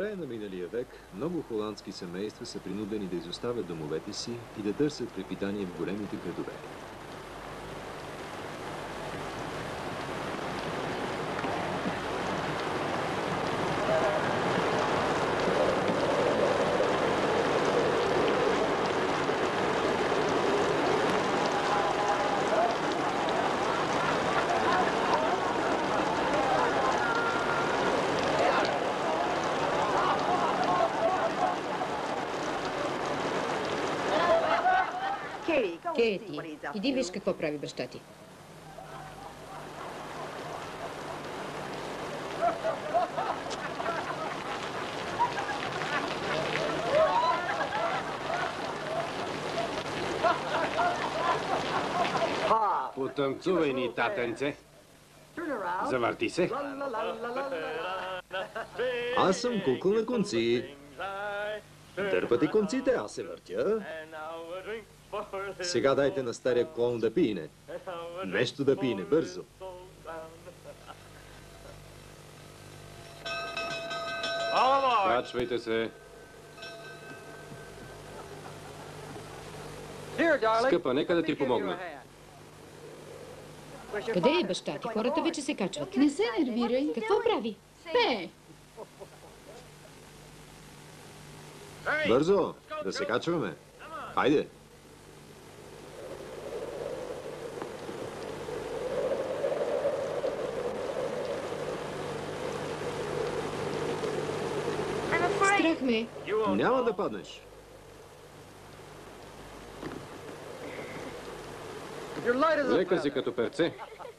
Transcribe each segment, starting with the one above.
края на миналия век много холандски семейства са принудени да изоставят домовете си и да търсят препитание в големите градове. Кейти, иди виж какво прави баща ти. Потанцувай ни, татенце. Завърти се. Аз съм кукла на конци. Дърпате конците, аз се въртя. Сега дайте на стария клоун да пине. Нещо да пине, бързо. Качвайте се. Скъпа, нека да ти помогна. Къде е баща ти? Хората вече се качват. Не се нервирай. Какво прави? Пее. Бързо, да се качваме. Хайде. Страх ме. Няма да паднеш. Лека си като перце.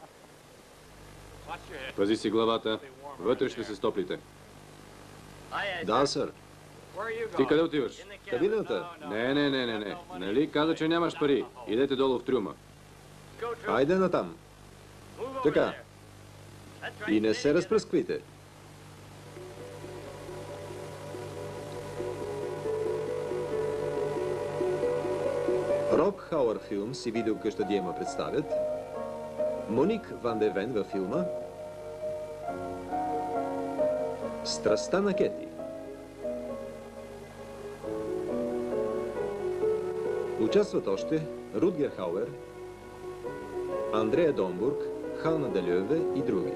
Пази си главата. Вътре ще се стоплите. Да, сър. Ти къде отиваш? Кабината. Не. Нали каза, че нямаш пари? Идете долу в трюма. Хайде натам. Така. И не се разпръсквайте. Роб Хауър Филмс и видеокъща Диема представят Моник Ван де Вен във филма Страстта на Кети. Участват още Рутгер Хауер, Андрея Домбург, Хана Делюеве и други.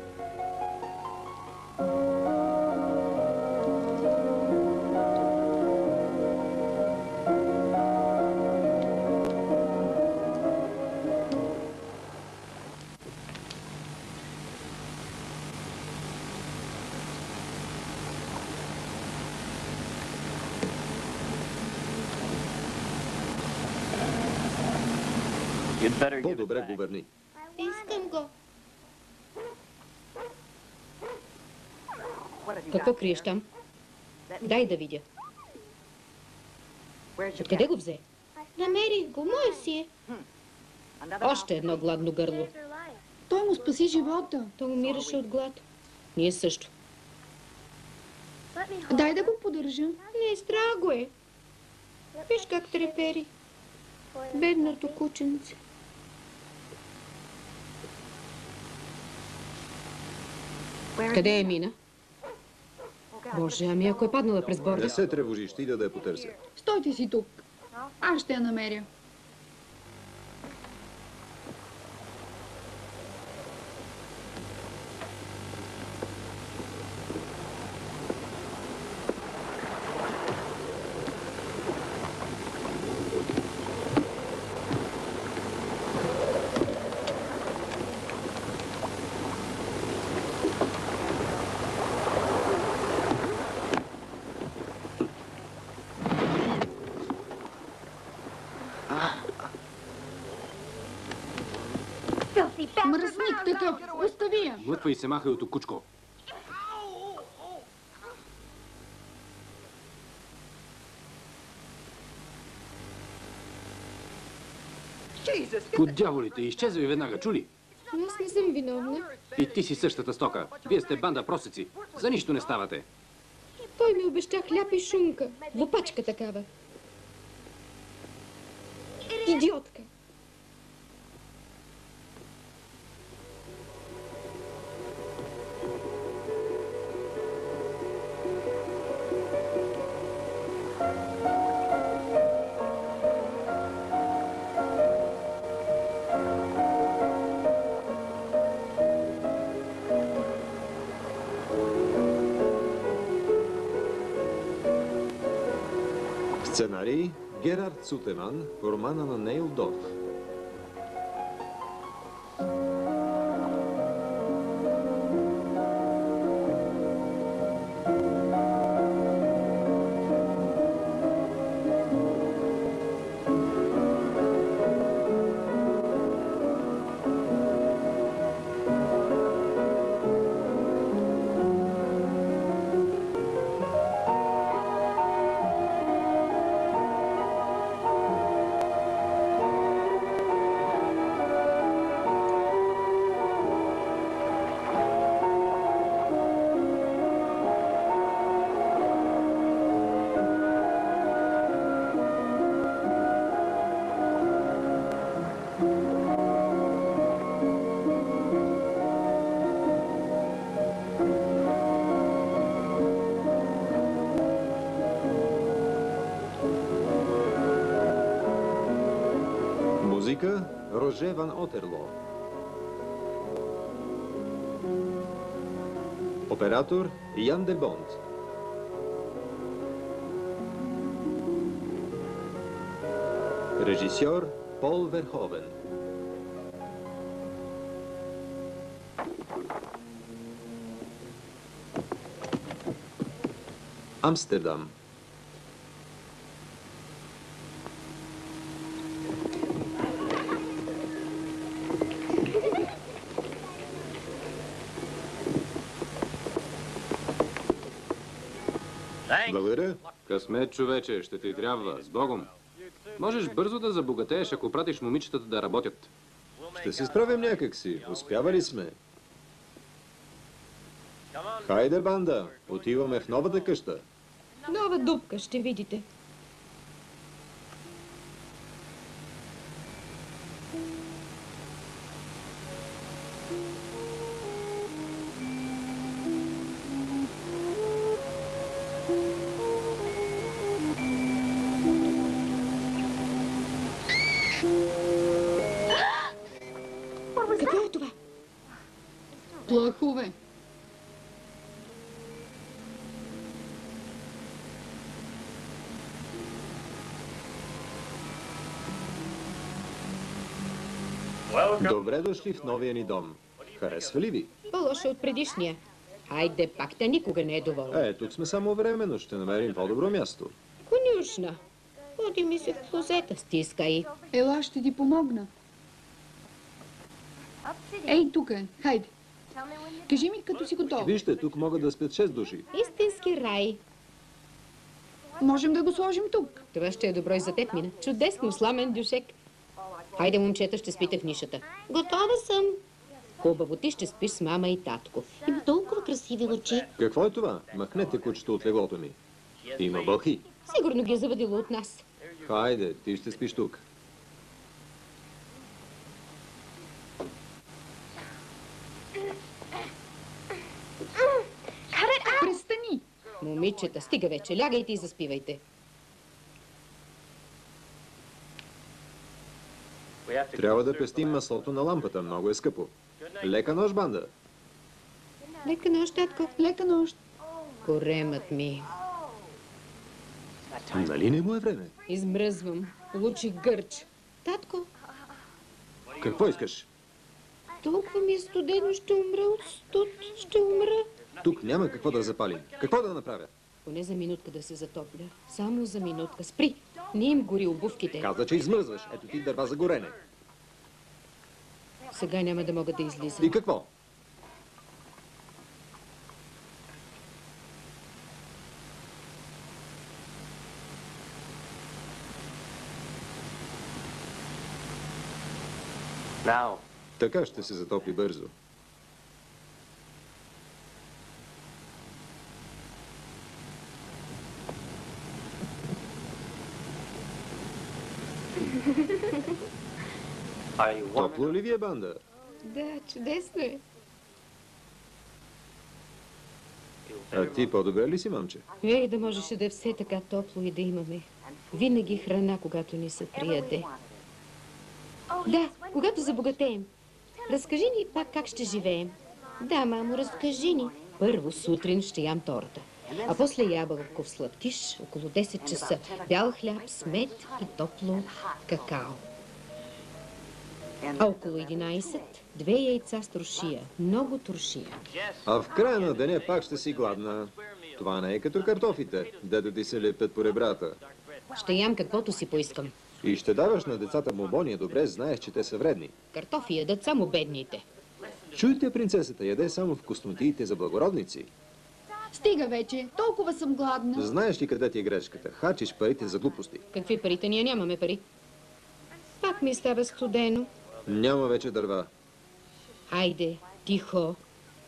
По-добре го върни. Искам го. Какво криеш там? Дай да видя. Откъде го взе? Намерих го, мое си е. Още едно гладно гърло. Той му спаси живота. Той умираше от глад. Ние също. Дай да го поддържам. Не, страх го е. Виж как трепери. Бедното кученце. Къде е мина? Боже, ами ако е паднала през борда? Не се тревожи, ще ида да я потърся. Стойте си тук. Аз ще я намеря. Мръсник такъв! Остави я! Мътва и се махай от окучко. Под дяволите, изчезвай веднага, чули? Аз не съм виновна. И ти си същата стока. Вие сте банда просеци. За нищо не ставате. Той ми обеща хляб и шунка. Лопачка такава. Идиотка. Сценарий Герард Цутеман по романа на Нейл Дорф. Музика Роже ван Отерло. Оператор Ян де Бонд. Режисьор Пол Верховен. Амстердам. Благодаря. Късмет, човече, ще ти трябва. С Богом. Можеш бързо да забогатееш, ако пратиш момичетата да работят. Ще се справим някак си. Успявали сме. Хайде, банда. Отиваме в новата къща. Нова дупка, ще видите. Какво е това? Плъхове. Добре дошли в новия ни дом. Харесва ли ви? По-лошо от предишния. Хайде, пак тя никога не е доволна. Тук сме само временно. Ще намерим по-добро място. Конюшна. Ходи ми се в клозета, стискай. Ела, ще ти помогна. Ей, тук е. Хайде. Кажи ми, като си готов. Вижте, тук могат да спят 6 души. Истински рай. Можем да го сложим тук. Това ще е добро и за теб, Мина. Чудесно, сламен дюшек. Хайде, момчета, ще спите в нишата. Готова съм. Хубаво, ти ще спиш с мама и татко. Има толкова красиви очи. Какво е това? Махнете кучето от леглото ми. Има бълхи. Сигурно ги е завадило от нас. Хайде, ти ще спиш тук. Престани. Момичета, стига вече. Лягайте и заспивайте. Трябва да пестим маслото на лампата. Много е скъпо. Лека нощ, банда. Лека нощ, татко. Лека нощ. Коремът ми. Нали не му е време? Измръзвам. Получих гърч. Татко, Какво искаш? толкова ми е студено. Ще умра от студ. Ще умра. Тук няма какво да запалим. Какво да направя? Поне за минутка да се затопля. Само за минутка. Спри. Не им гори обувките. Каза, че измръзваш. Ето ти дърва за горене. Сега няма да мога да излизам. И какво? Така ще се затопи бързо. Топло ли ви е, банда? Да, чудесно е. А ти по-добре ли си, момче? Ей, да можеше да е все така топло и да имаме винаги храна, когато ни се прияде. Да, когато забогатеем. Разкажи ни пак как ще живеем. Да, мамо, разкажи ни. Първо сутрин ще ям торта, а после ябълков сладкиш около 10 часа. Бял хляб с мед и топло какао. А около 11 две яйца с туршия. Много туршия. А в края на деня пак ще си гладна. Това не е като картофите, дето ти се лепят по ребрата. Ще ям каквото си поискам. И ще даваш на децата бомбони, добре знаеш, че те са вредни. Картофи ядат само бедните. Чуйте, принцесата яде само вкуснотиите за благородници. Стига вече, толкова съм гладна. Знаеш ли къде ти е грешката? Харчиш парите за глупости. Какви парите? Ние нямаме пари. Пак ми става студено. Няма вече дърва. Хайде, тихо.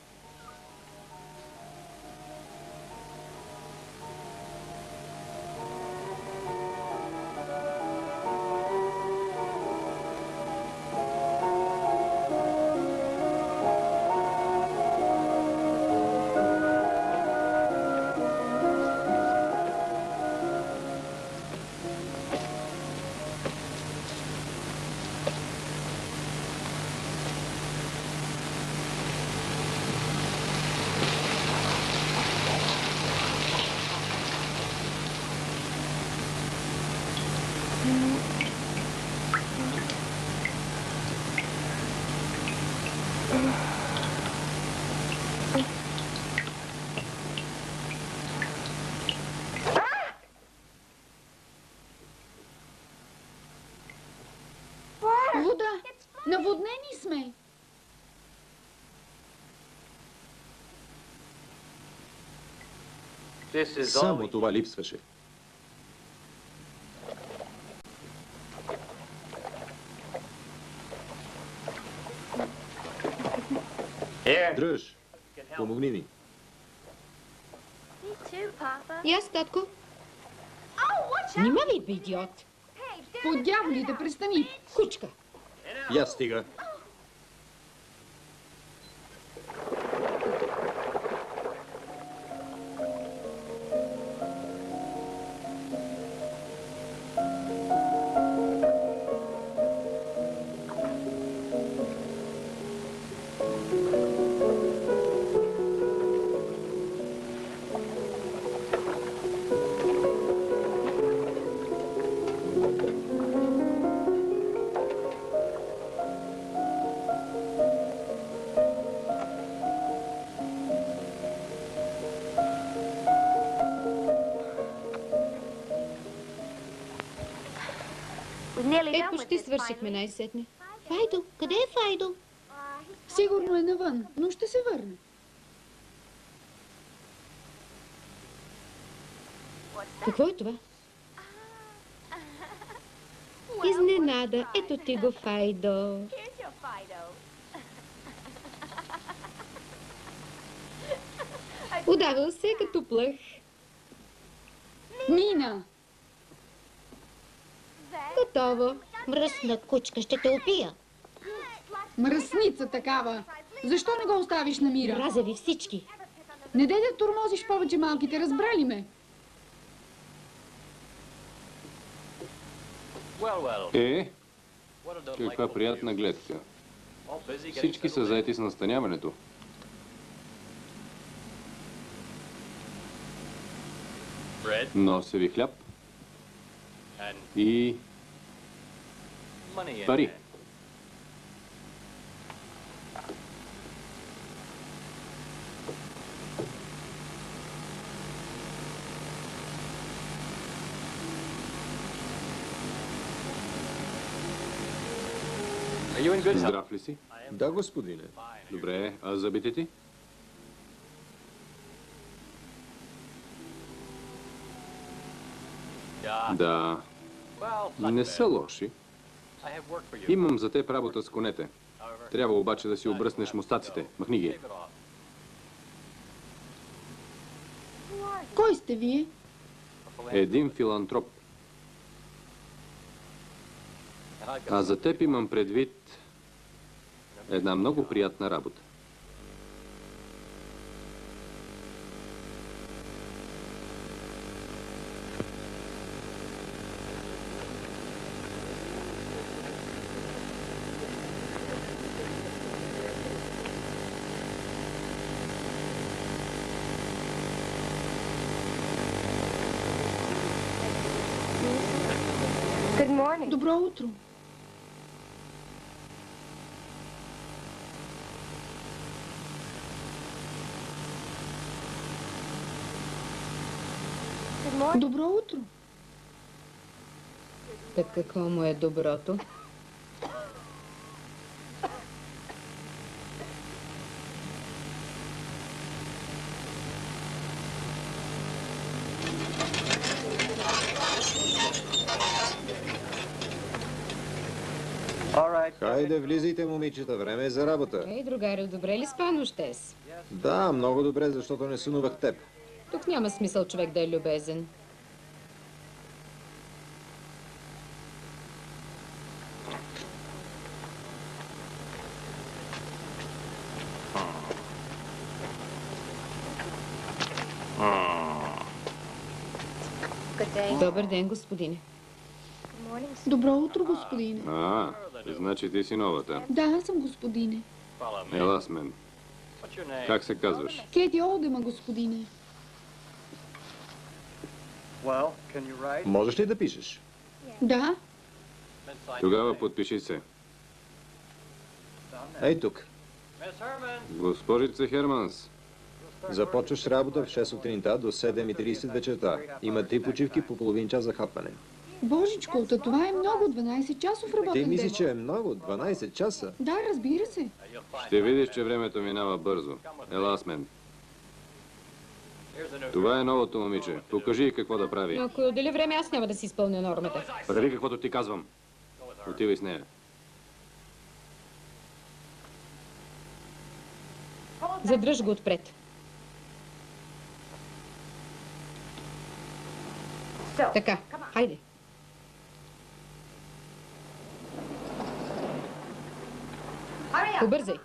Вода! Наводнени сме! Само това липсваше. Дръж, помогни ми. И аз, татко. Внимавай, бе, идиот. По дяволите, престани! Кучка. Я стига. Е, почти свършихме най-сетне. Файдо, къде е Файдо? Сигурно е навън, но ще се върне. Какво е това? Изненада. Ето ти го, Файдо. Удавил се като плъх. Мина! Готово. Мръсна кучка, ще те убия. Мръсница такава! Защо не го оставиш на мира? Мразя ви всички. Не дай да тормозиш повече малките, разбрали ме? Каква приятна гледка. Всички са заети с настаняването. Нося ви хляб и пари. Здрав ли си? Да, господине. Добре, а зъбите ти? Да, не са лоши. Имам за теб работа с конете. Трябва обаче да си обръснеш мустаците. Махни ги. Кой сте вие? Един филантроп. А за теб имам предвид една много приятна работа. Добро утро. Добро утро. Так какво му е доброто? Хайде, влизайте, момичета, време е за работа. Ей, другаре, добре ли спа нощес? Да, много добре, защото не сънувах теб. Тук няма смисъл човек да е любезен. Добър ден, господине. Добро утро, господине. Значи ти си новата. Да, аз съм господине. Ела с мен. Как се казваш? Кети Олдема, господине. Можеш ли да пишеш? Да, Тогава подпиши се. Ей тук. Госпожица Херманс. Започваш работа в 6 сутринта до 7:30 вечерта. Има 3 почивки по половин час за хапване. божичко, това е много, 12 часов Ти работен мислиш, ден. че е много? 12 часа? Да, разбира се. Ще видиш, че времето минава бързо. Ела с мен. Това е новото момиче. Покажи й какво да прави. Но ако отделя време, аз няма да си изпълня нормата. Прави каквото ти казвам. Отивай с нея. Задръж го отпред. Така, хайде. Побързай.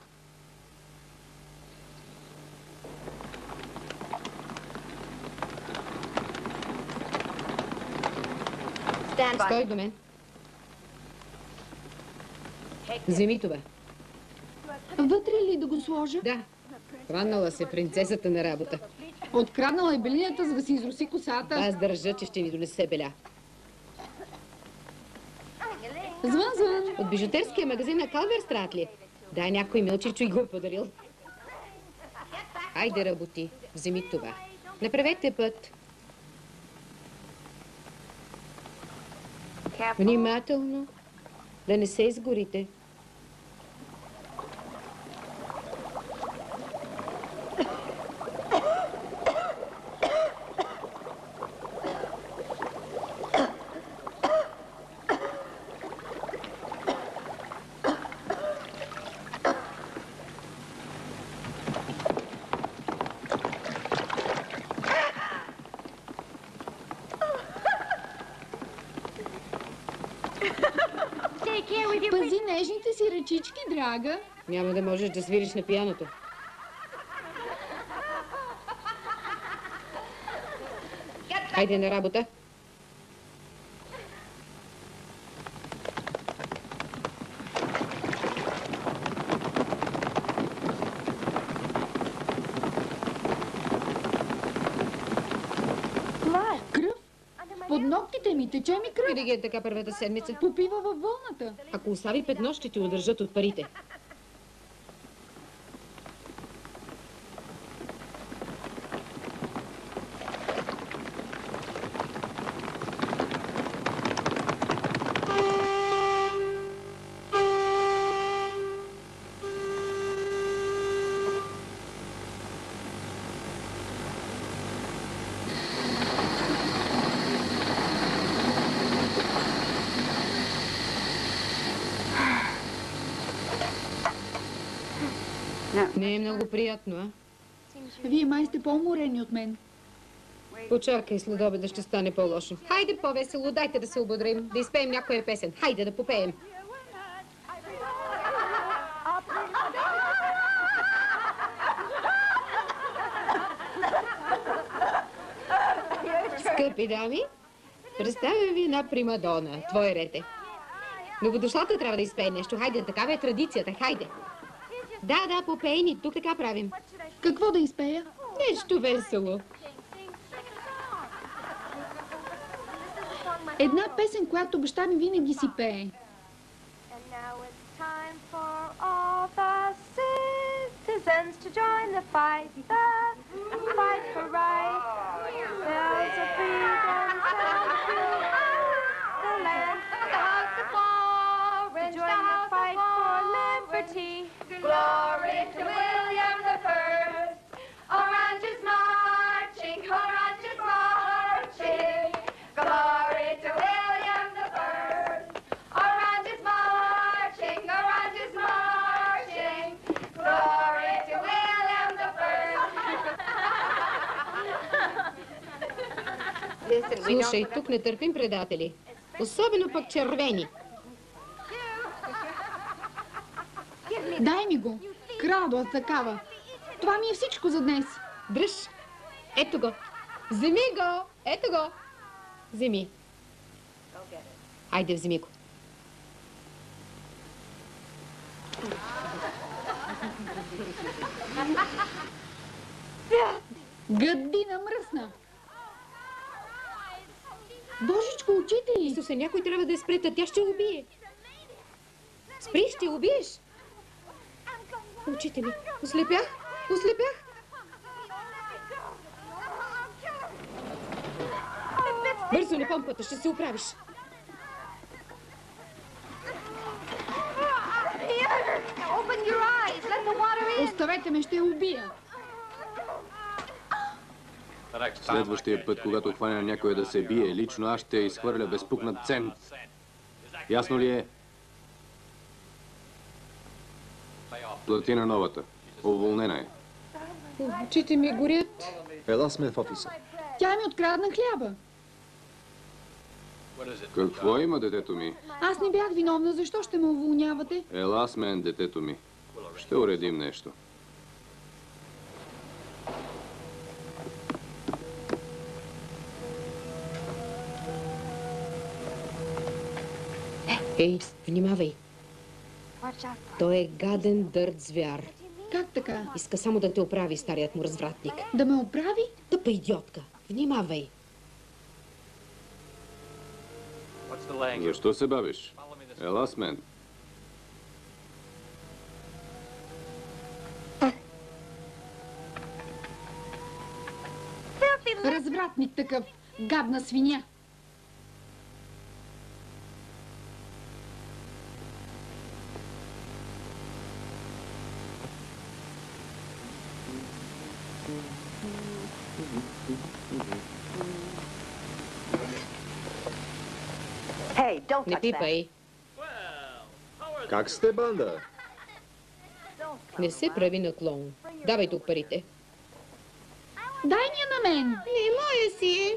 Стой до мен. Вземи това. Вътре ли да го сложа? Да. Хванала се принцесата на работа. Откраднала е белинята, за да си изруси косата. Аз държа, че ще ви донесе беля. Звън. От бижутерския магазин на Калверстрат ли? Да, някой милчичо и го е подарил. Айде, работи. Вземи това. Направете път. Внимателно. Да не се изгорите. Пази нежните си ръчички, драга. Няма да можеш да свириш на пианото. Хайде на работа. Кръв. Под ногтите ми тече ми кръв. Винаги е така първата седмица. Попива във вълната. Ако остави петно, ще ти удържат от парите. Не е много приятно, а? Вие май сте по-уморени от мен. Почакай, след обеда ще стане по-лошо. Хайде по-весело, дайте да се ободрим, да изпеем някоя песен. Хайде да попеем. Скъпи дами, представям ви една примадона. Твой ред е. Новодошлата трябва да изпее нещо. Хайде, такава е традицията. Хайде. Да, попей ни. Тук така правим. Какво да изпея? Нещо весело. Една песен, която баща ми винаги си пее. And now it's time for all the citizens to join the fight for right. Bells of freedom sound through the land. The house of orange, join the fight for liberty. Glory to William the First. Orange is marching, orange is marching. Glory to William the First. Orange is marching, orange is marching. Glory to William the First. Слушай, тук не търпим предатели. Особено пък червени. Дай ми го. Крадла такава. Това ми е всичко за днес. Дръж. Ето го. Вземи го. Ето го. Вземи. Айде, вземи го. Гадина мръсна. Божичко, очите й. Исусе, някой трябва да я спрета. Тя ще убие. Спри, ще убиеш. Очите ми. Ослепях. Ослепях. Бързо на помпата, ще се оправиш. Open your eyes, let the water in. Оставете ме, ще я убия. Следващия път, когато хваня някой да се бие, лично аз ще изхвърля безпукнат цент. Ясно ли е? Плати на новата. Уволнена е. Очите ми горят. Ела с мен в офиса. Тя ми открадна хляба. Какво има, детето ми? Аз не бях виновна, защо ще ме уволнявате? Ела с мен, детето ми. Ще уредим нещо. Ей, внимавай. Той е гаден дърт звяр. Как така? Иска само да те оправи, старият му развратник. Да ме оправи? Тъпа идиотка. Внимавай. Защо се бавиш? Ела с мен. Развратник такъв. Гадна свиня. Не пипай. Как сте, банда? Не се прави на клоун. Давай тук парите. Дай ми я на мен. Не, моя си.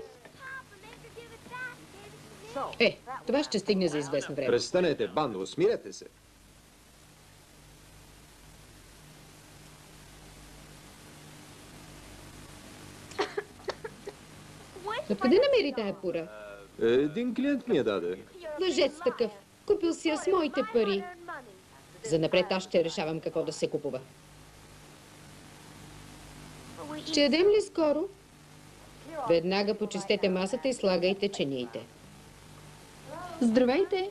Това ще стигне за известно време. Престанете, бандо, смирете се. Откъде намери тая пура? Един клиент ми я даде. Лъжец такъв. Купил си я с моите пари. Занапред аз ще решавам какво да се купува. Ще ядем ли скоро? Веднага почистете масата и слагайте чиниите. Здравейте.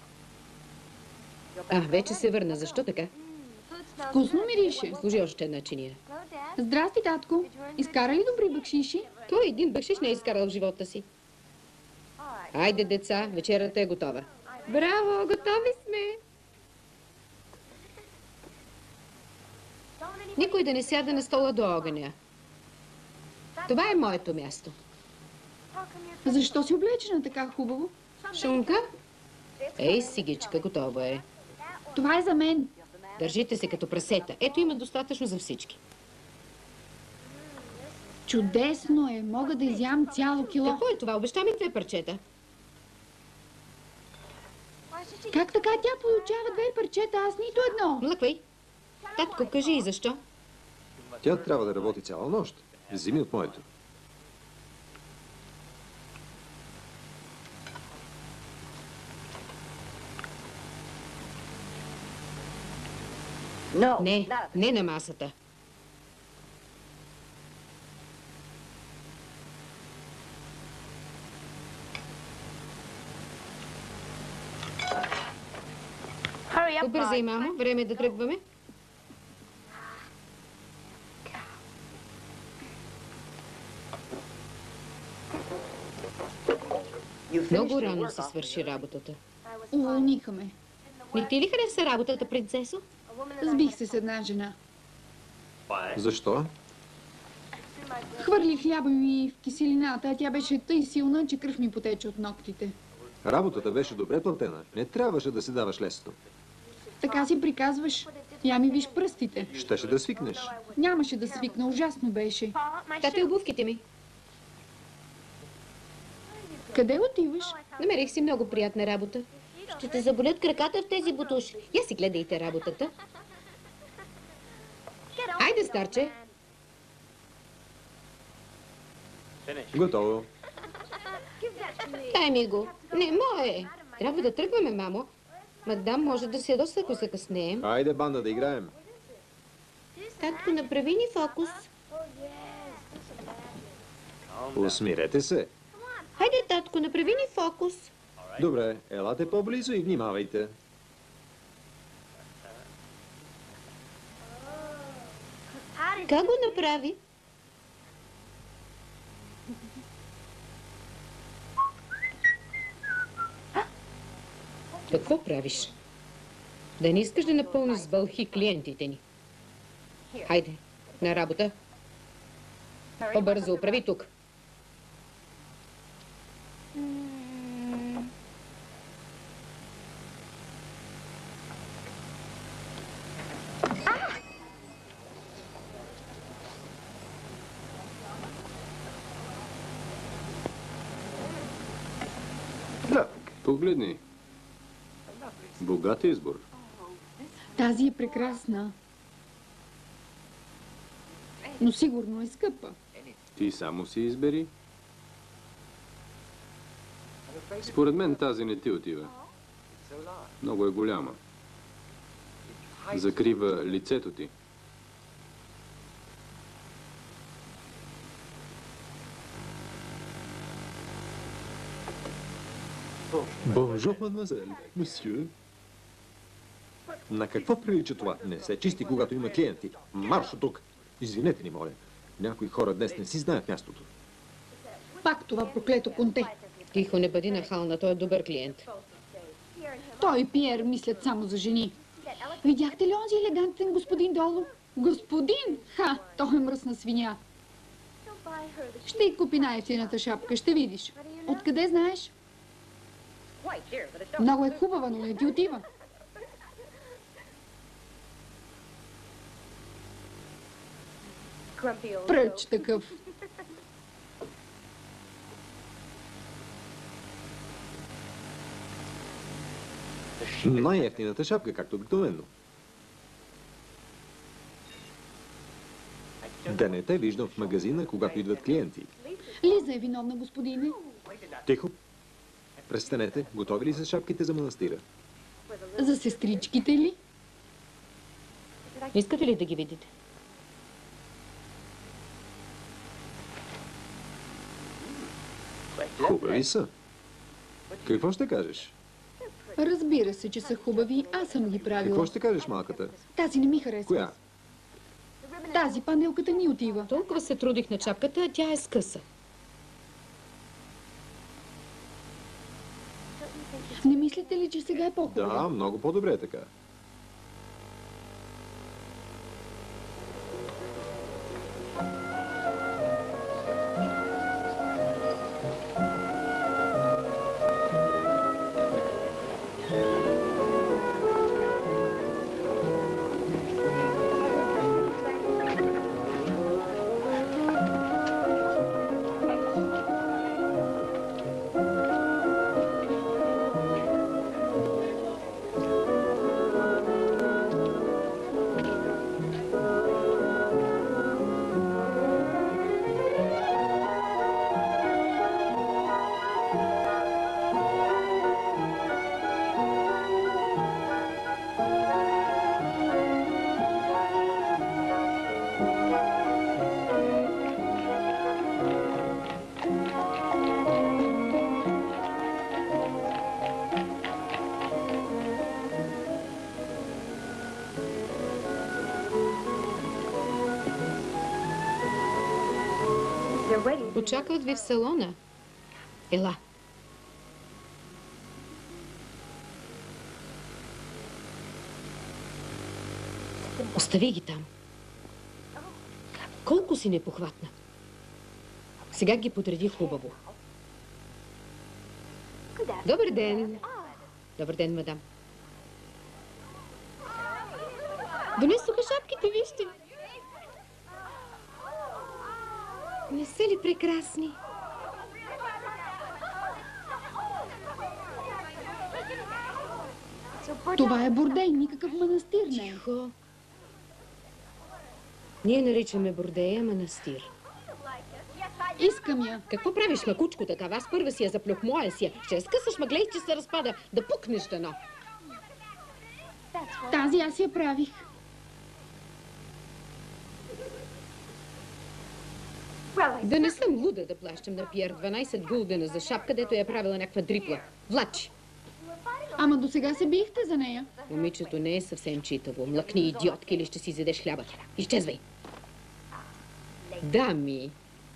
Вече се върна. Защо така? Вкусно мирише. Служи още една чиния. Здрасти, татко. Изкара ли добри бакшиши? Той един бакшиш не е изкарал в живота си. Айде, деца, вечерята е готова. Браво, готови сме! Никой да не сяда на стола до огъня. Това е моето място. Защо си облечена така хубаво? Шунка? Ей, сигичка, готова е. Това е за мен. Държите се като прасета. Ето има достатъчно за всички. Чудесно е. Мога да изям цяло кило. Какво е това? Обеща ми 2 парчета. Как така тя получава 2 парчета, аз нито едно? Млъквай. Татко, кажи и защо. Тя трябва да работи цяла нощ. Вземи от моето. Не, не на масата. Побързай, мамо. Време е да тръгваме. Много рано си свърши работата. Уволниха ме. Не ти ли хареса работата, принцесо? Сбих се с една жена. Защо? Хвърли хляба ми в киселината, а тя беше тъй силна, че кръв ми потече от ногтите. Работата беше добре платена. Не трябваше да се даваш лесно. Така си приказваш. Я ми виж пръстите. Щеше да свикнеш. Нямаше да свикна, ужасно беше. Тате, обувките ми. Къде отиваш? Намерих си много приятна работа. Ще те заболят краката в тези бутуши. Я си гледайте работата. Айде, старче. Готово. Дай ми го. Не, мое. Трябва да тръгваме, мамо. Мадам може да се ядоса, ако закъснеем. Айде, банда, да играем. Татко, направи ни фокус. Усмирете се. Хайде, татко, направи ни фокус. Добре, елате по-близо и внимавайте. Как го направи? Какво правиш? Да не искаш да напълниш с бълхи клиентите ни. Хайде, на работа. По-бързо оправи тук. Погледни. Богат избор. Тази е прекрасна. Но сигурно е скъпа. Ти само си избери. Според мен тази не ти отива. Много е голяма. Закрива лицето ти. Бонжур, мадемуазел. Мусье. На какво прилича това? Не се чисти, когато има клиенти. Марш от тук! Извинете ни, моля. Някои хора днес не си знаят мястото. Пак това проклето конте. Тихо, не бъди нахална, той е добър клиент. Той и Пиер мислят само за жени. Видяхте ли онзи елегантен господин долу? Господин? Ха, той е мръсна свиня. Ще й купи най-ефтината шапка, ще видиш. Откъде знаеш? Много е хубава, но не ти отива. Пръч такъв. Най-ефтината шапка, както обикновено. Да не те виждам в магазина, когато идват клиенти. Лиза е виновна, господине. Тихо. Престанете. Готови ли са шапките за манастира? За сестричките ли? Искате ли да ги видите? Хубави са. Какво ще кажеш? Разбира се, че са хубави. Аз съм ги Какво правила. ще кажеш, малката? Тази не ми харесва. Коя? Тази панелката ни отива. Толкова се трудих на чапката, а тя е скъса. Не мислите ли, че сега е по-хубава? Да, много по-добре е така. Очакват ви в салона. Ела. Остави ги там. Колко си непохватна. Сега ги подреди хубаво. Добър ден. Добър ден, мадам. Донесоха шапките, вижте. Не са ли прекрасни? Това е бордей, никакъв манастир не е. Тихо. Ние наричаме бордея манастир. Искам я. Какво правиш, макучко, такава? Аз първа си я заплюх, моя си я. Ще разкъсаш, ма гледай, че се разпада. Да пукнеш дано. Тази аз я правих. Да не съм луда да плащам на Пиер 12 гулдена за шапка, дето я правила някаква дрипла. Влачи. Ама до сега се бихте за нея. Момичето не е съвсем читаво. Млъкни, идиотки, или ще си изядеш хляба. Изчезвай. Дами.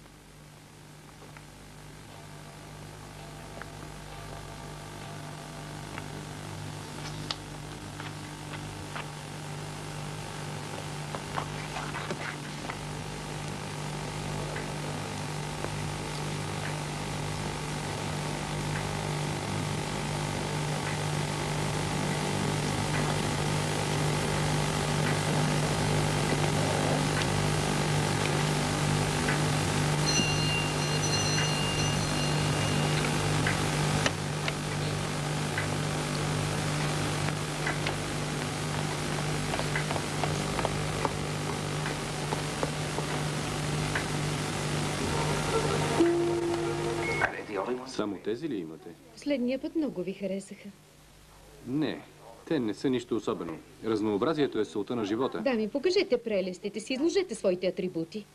Само тези ли имате? Последния път много ви харесаха. Не, те не са нищо особено. Разнообразието е солта на живота. Дами, покажете прелестите си, изложете своите атрибути.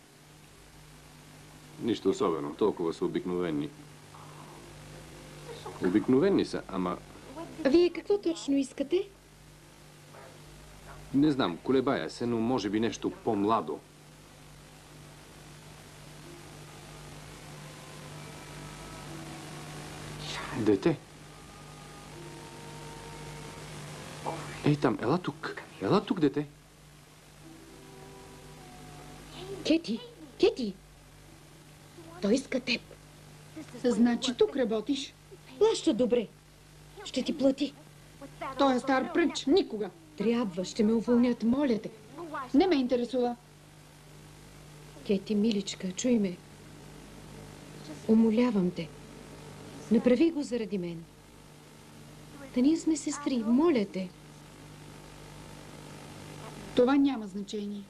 Нищо особено, толкова са обикновени. Обикновени са, ама А вие какво точно искате? не знам, колебая се, но може би нещо по-младо. Дете. Ей там, ела тук. Ела тук, дете. Кети, Кети! Той иска теб. Значи тук работиш. Плаща добре. Ще ти плати. Той е стар пръч, никога. Трябва, ще ме уволнят, моля те. Не ме интересува. Кети, миличка, чуй ме. Умолявам те. Направи го заради мен. Да ние сме сестри, моля те. Това няма значение.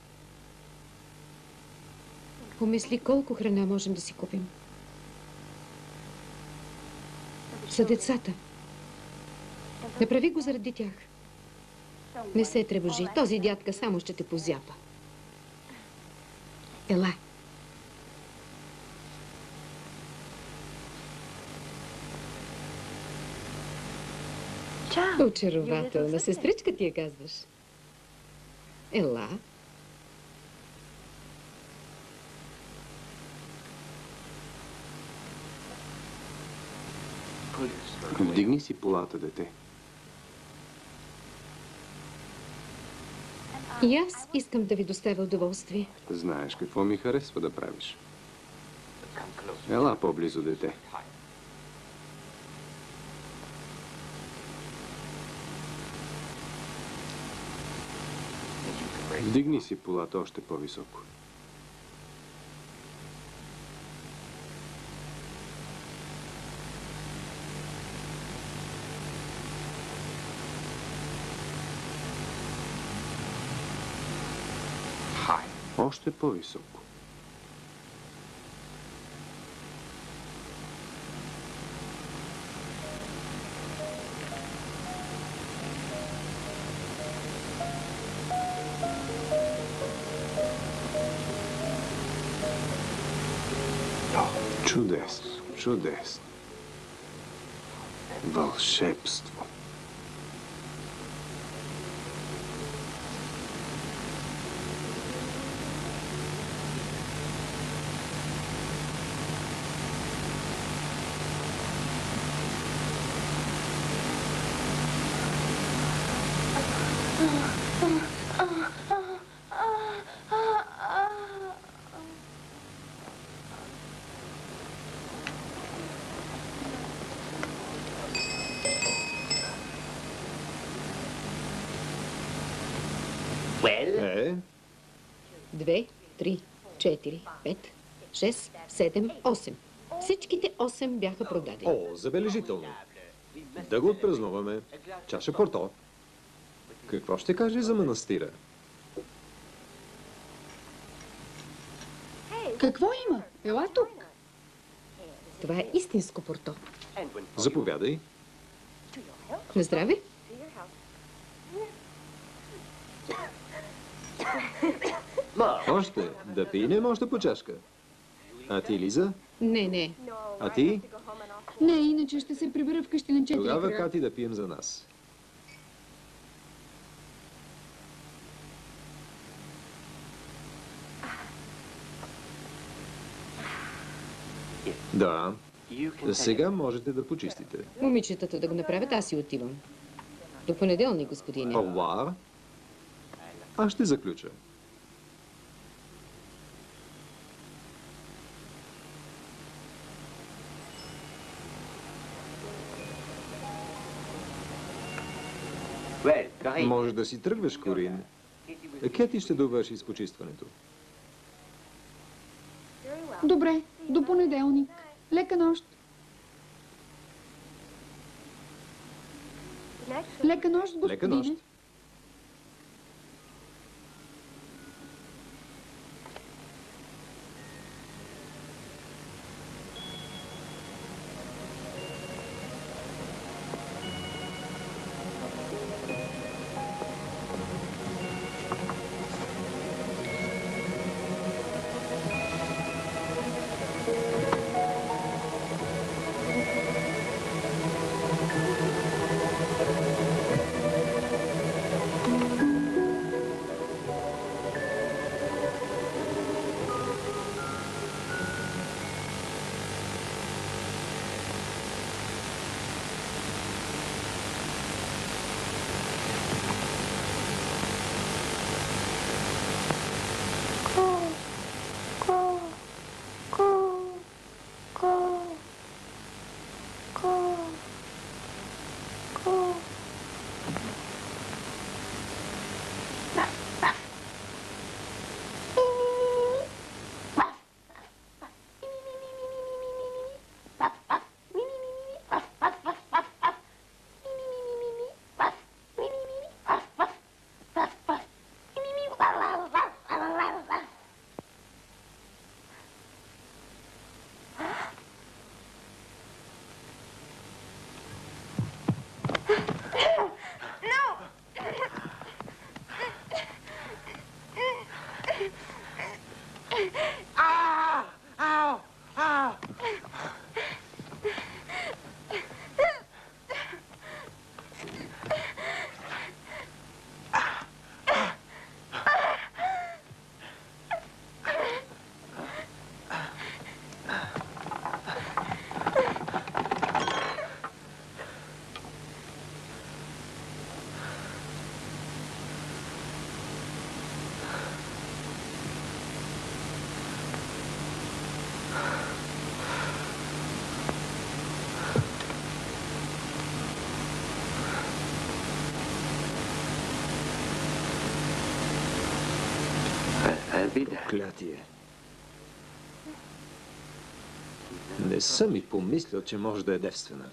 Помисли колко храна можем да си купим. За децата. Направи го заради тях. Не се тревожи. Този дядка само ще те позяпа. Ела. Очарователна сестричка ти я казваш. Ела. Вдигни си полата, дете. И аз искам да ви доставя удоволствие. Знаеш какво ми харесва да правиш. Ела по-близо, дете. Вдигни си полата още по-високо. Още по-високо. Чудесно, чудесно. Вълшебство. Е, 2, 3, 4, 5, 6, 7, 8. Всичките 8 бяха продадени. о, забележително. Да го отпразнуваме. Чаша Порто. Какво ще каже за манастира? Какво има? Ела тук. Това е истинско порто. Заповядай. На здраве? Още. Да пинем още по чашка. А ти, Лиза? Не. А ти? Не, иначе ще се прибера вкъщи на 4 Тогава края. Кати да пием за нас. Да. Сега можете да почистите. Момичетата да го направят, аз си отивам. До понеделник, господине. Ова. Аз ще заключа. Може да си тръгваш, Корин. Кети ще довърши с почистването. Добре, до понеделник. Лека нощ. Лека нощ, господине. Лека нощ. Проклятие. Не съм и помислил, че може да е девствена.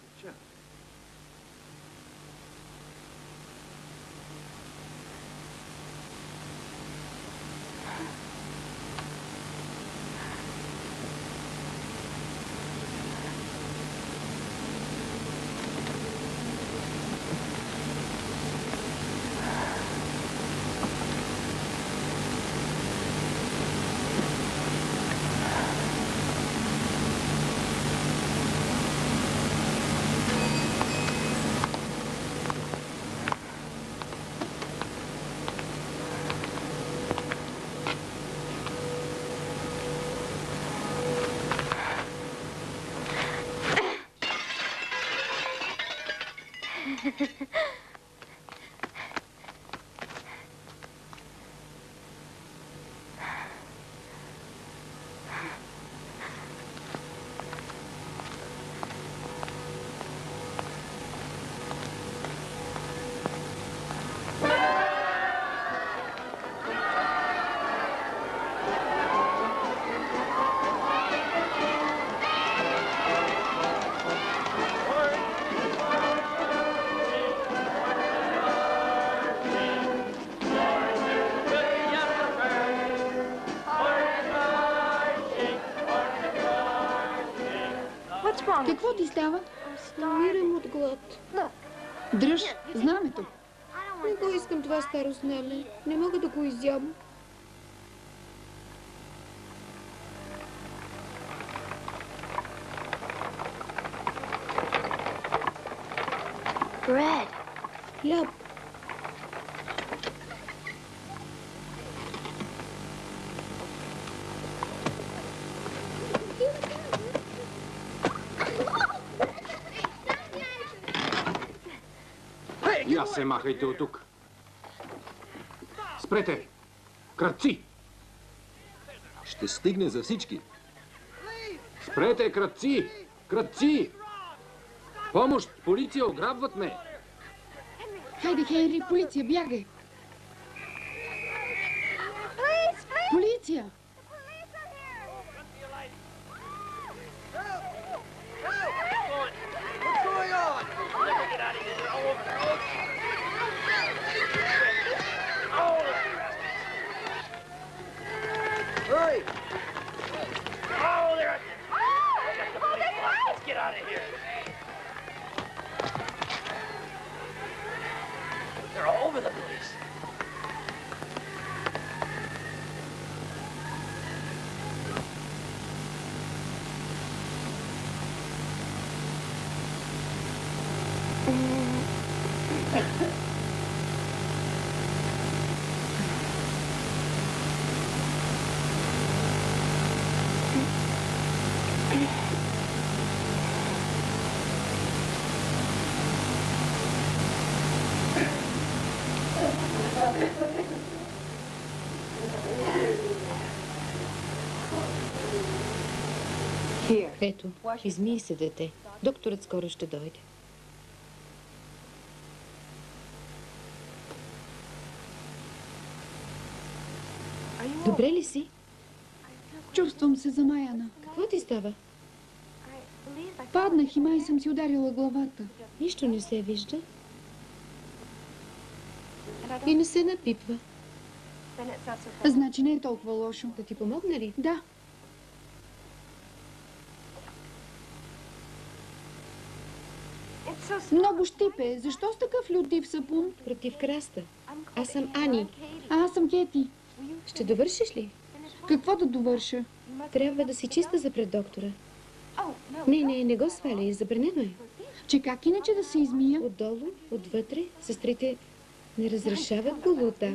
Какво ти става? Умирам от глад. Дръж знамето. Не го искам това старо знаме. Не мога да го изям. Хляб. Я се махайте от тук. Спрете! Крадци! Ще стигне за всички. Спрете, крадци! Крадци! Помощ! Полиция! Ограбват ме! Хайде, Хенри, полиция, бягай! Полиция! Ето, измий се, дете. Докторът скоро ще дойде. Добре ли си? Чувствам се замаяна. Какво ти става? Паднах и май съм си ударила главата. Нищо не се вижда. И не се напипва. Значи не е толкова лошо. Да ти помогна ли? Да. Много щипе. Защо с такъв лютив сапун? Против краста. Аз съм Ани. А аз съм Кети. Ще довършиш ли? Какво да довърша? Трябва да си чиста за пред доктора. Не го сваляй. Забранено е. Че как иначе да се измия? Отдолу, отвътре, сестрите не разрешават голота.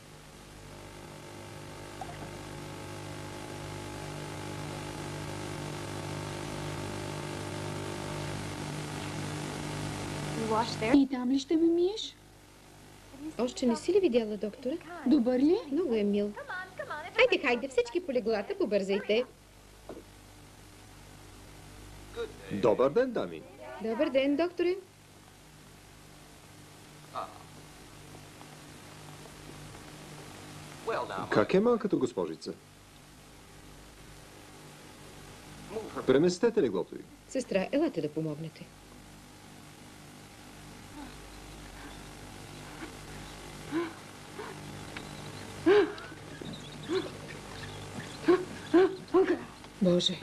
И там ли ще ме миеш? Още не си ли видяла доктора? Добър ли? Много е мил. Хайде, всички по леглата, побързайте. Добър ден, дами. Добър ден, докторе. Как е малката госпожица? Преместете леглото й. Сестра, елате да помогнете. Боже.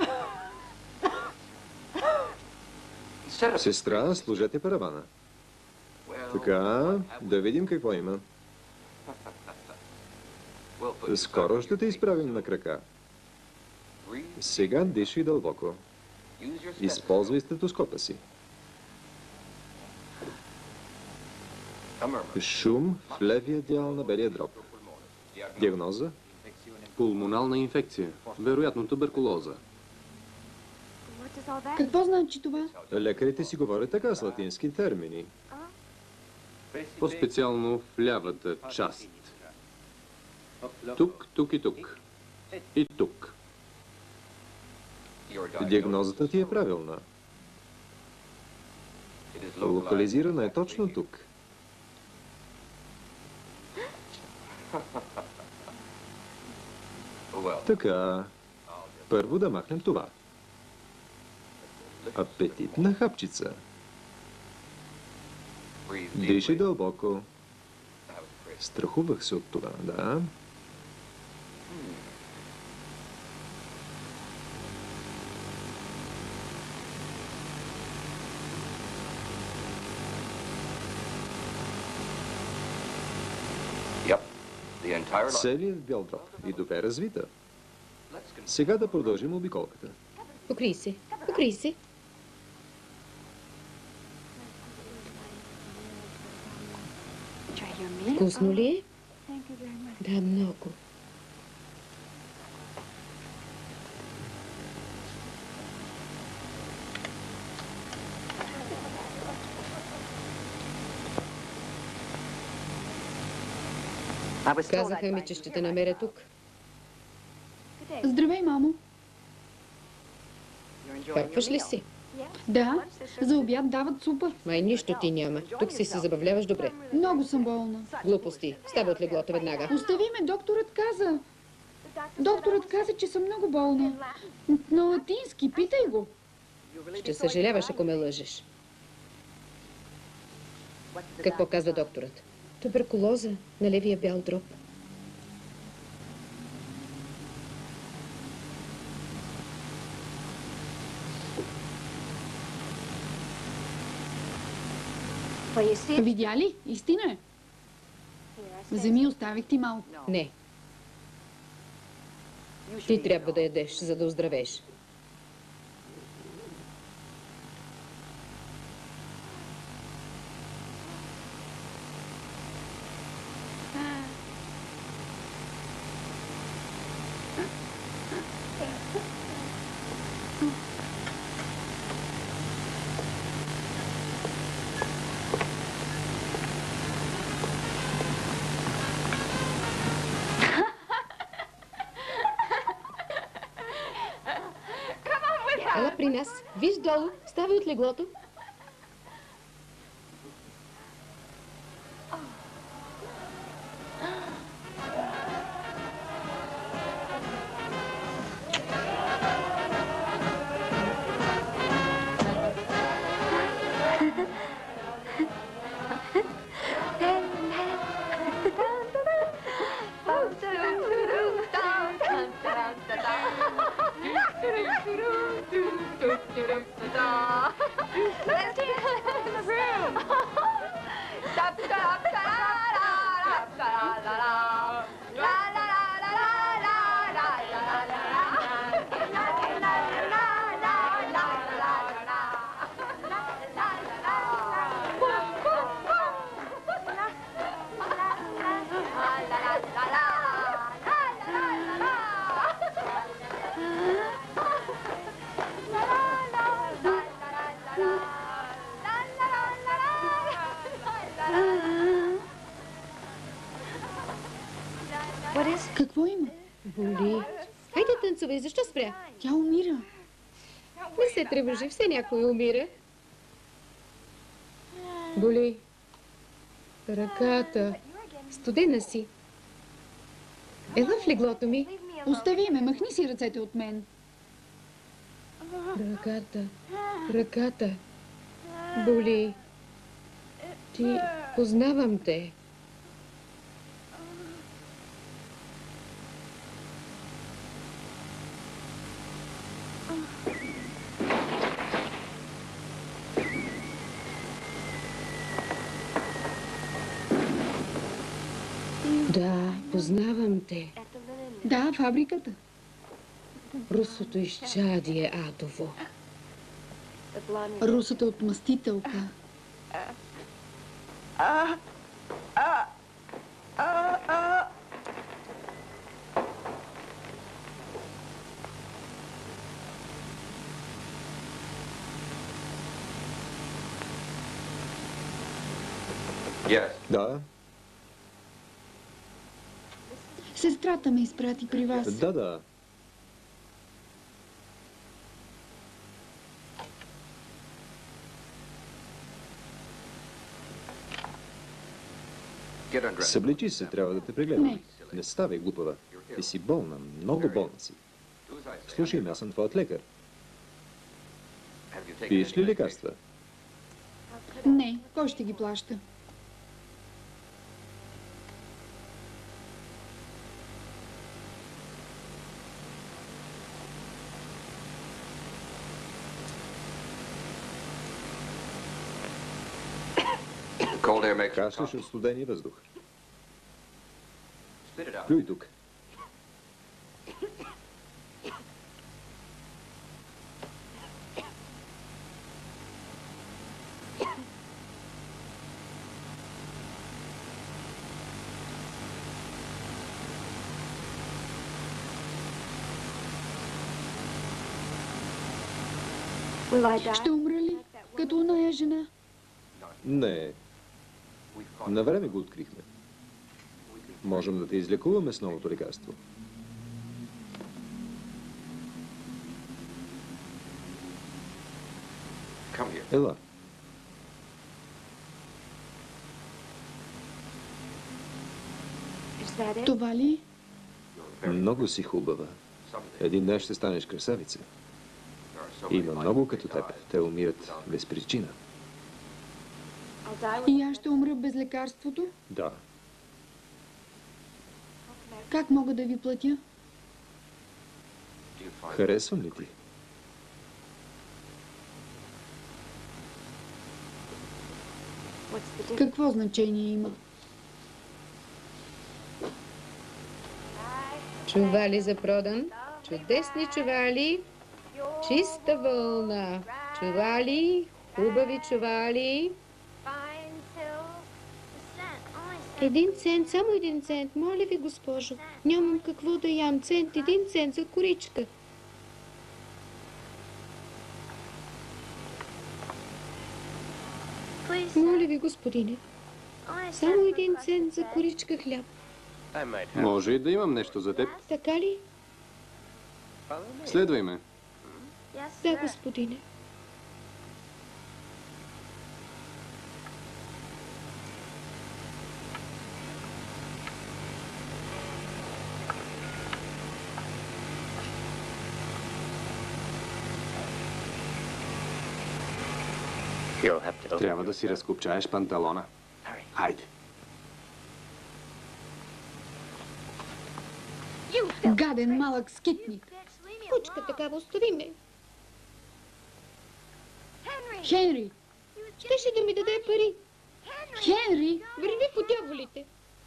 Сестра, служете паравана. Така, да видим какво има. Скоро ще те изправим на крака. Сега дишай дълбоко. Използвай стетоскопа си. Шум в левия дял на белия дроб. Диагноза? Пулмонална инфекция. Вероятно туберкулоза. Какво значи това? Лекарите си говорят така с латински термини. По-специално в лявата част. Тук, тук и тук. И тук. Диагнозата ти е правилна. Локализирана е точно тук. Така, първо да махнем това. Апетитна хапчица. Дишай дълбоко. Страхувах се от това, да. Целият бял дроб и добре развита. Сега да продължим обиколката. Покрий се. Покрий се. Вкусно ли е? Да, много. Казаха ми, че ще те намеря тук. Здравей, мамо. Капваш ли си? Да, за обяд дават супа. Май нищо ти няма. Тук си се забавляваш добре. Много съм болна. Глупости. Става от леглото веднага. Остави ме, докторът каза. Докторът каза, че съм много болна. На латински, питай го. Ще съжаляваш, ако ме лъжеш. Какво казва докторът? Туберкулоза на левия бял дроб. Видя ли? Истина е. Вземи, оставих ти малко. Не. Ти трябва да ядеш, за да оздравееш. Ела при нас. Виж долу. Ставай от леглото. Какво има? Боли. Хайде танцувай. Защо спря? Тя умира. Не се тревожи. Все някой умира. Боли. Ръката. Студена си. Ела в леглото ми. Остави ме, махни си ръцете от мен. Ръката. Ръката. Боли. Ти... Познавам те. Да, познавам те. Да, фабриката. Русото изчадие адово. Русата отмъстителка. Да, Сестрата ме изпрати при вас. да. Съблечи се, трябва да те прегледам. Не. Не ставай глупава. Ти си болна, много болна си. Слушай ме, аз съм твоят лекар. Пиеш ли лекарства? Не, кой ще ги плаща? Кашляш от студения въздух. Плюй тук. Ще умра ли? Като оная жена? Не. На време го открихме. Можем да те излекуваме с новото лекарство. Ела. Това ли? Много си хубава. Един ден ще станеш красавица. Има много като теб. Те умират без причина. И аз ще умра без лекарството? Да. Как мога да ви платя? Харесвам ли ти? Какво значение има? Чували за продан. Чудесни чували. Чиста вълна. Чували. Хубави чували. 1 цент, само 1 цент. Моля ви, госпожо. Нямам какво да ям. Цент, 1 цент за коричка. Моля ви, господине. Само 1 цент за коричка хляб. Може и да имам нещо за теб. Така ли? Следвай ме. Да, господине. Трябва да си разкопчаеш панталона. Хайде. Гаден малък скитник. Кучка такава, остави ме. Хенри! Щеше да ми даде пари. Хенри! Върви по дяволите.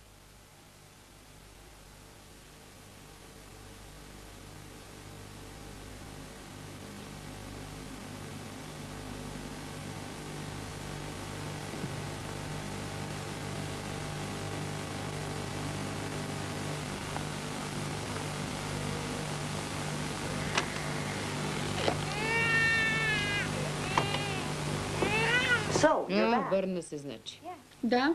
Върна се, значи. Да.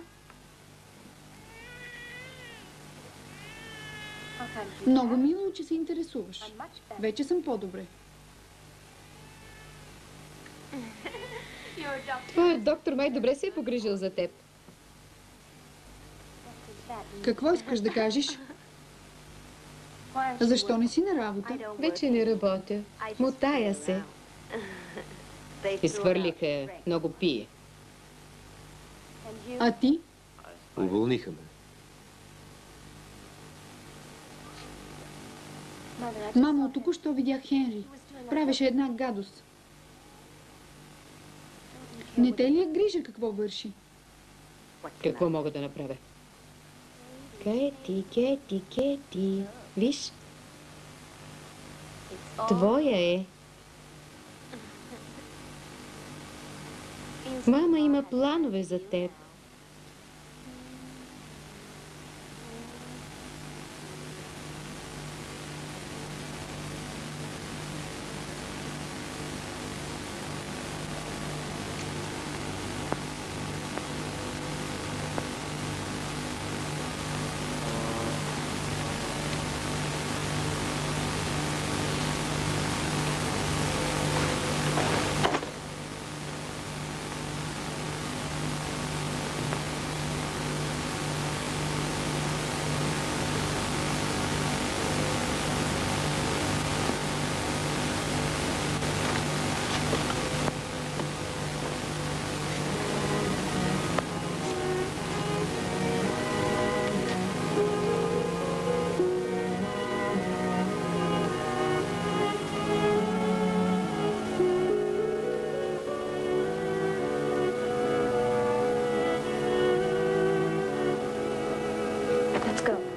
Много мило, че се интересуваш. Вече съм по-добре. Твоят доктор май добре се е погрижил за теб. Какво искаш да кажеш? Защо не си на работа? Вече не работя. Мотая се. Изхвърлиха, много пие. А ти? Уволниха ме. Мамо, току-що видях Хенри. Правеше една гадост. Не те ли е грижа какво върши? Какво мога да направя? Кети, Кети, Кети. Виж, твоя е. Мама има планове за теб.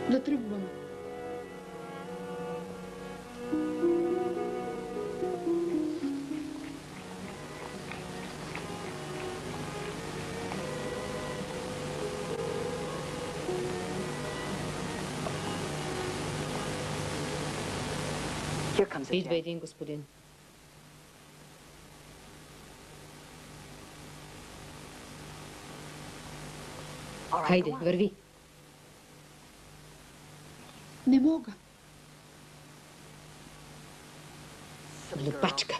Да тръгвам. Идва един господин. Хайде, върви. Не мога. Глупачка.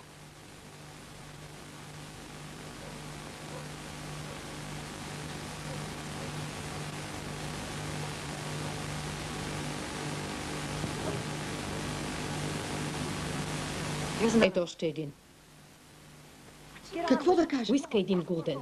Ето още един. Какво да кажа? Поиска един гулден.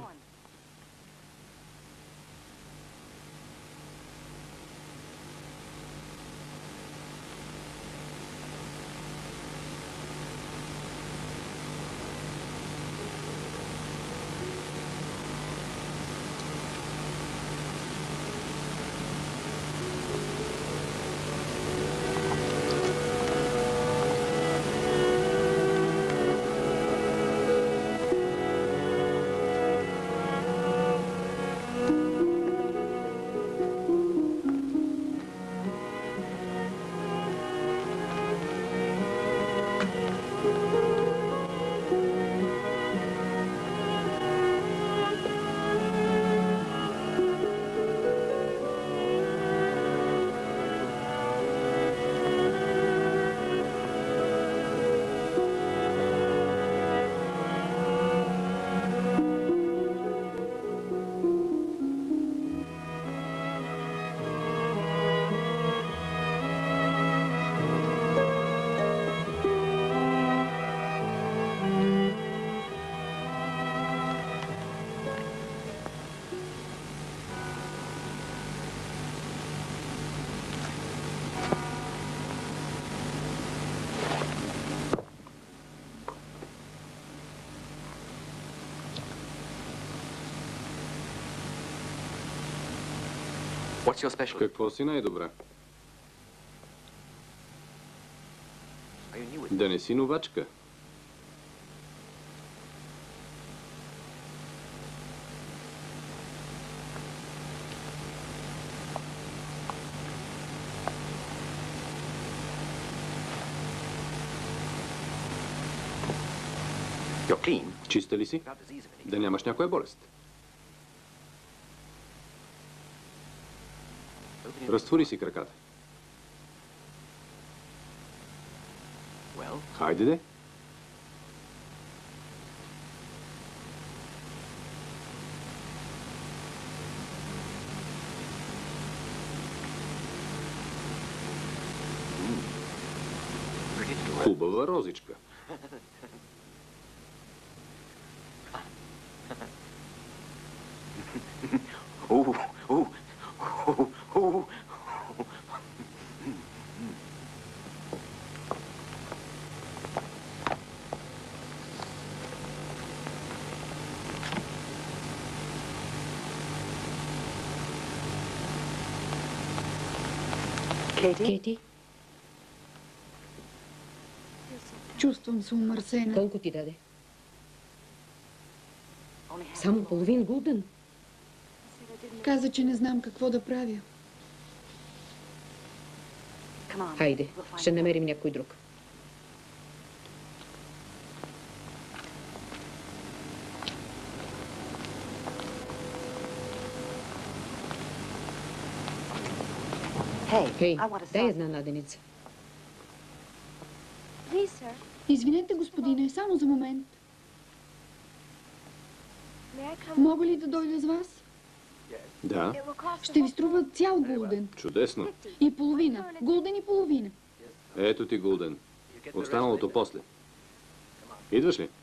Какво си най-добре? Да не си новачка. Чиста ли си? Да нямаш някоя болест. Разтвори си краката. Хайде де. Хубава розичка. Кети, Чувствам се умърсена. колко ти даде? Само половин гулден. Каза, че не знам какво да правя. Хайде, ще намерим някой друг. Хей, дай една наденица. Извинете, господине, само за момент. Мога ли да дойда с вас? Да, Ще ви струва цял гулден. чудесно. И половина. Гулден и половина. Ето ти гулден. Останалото после. Идваш ли?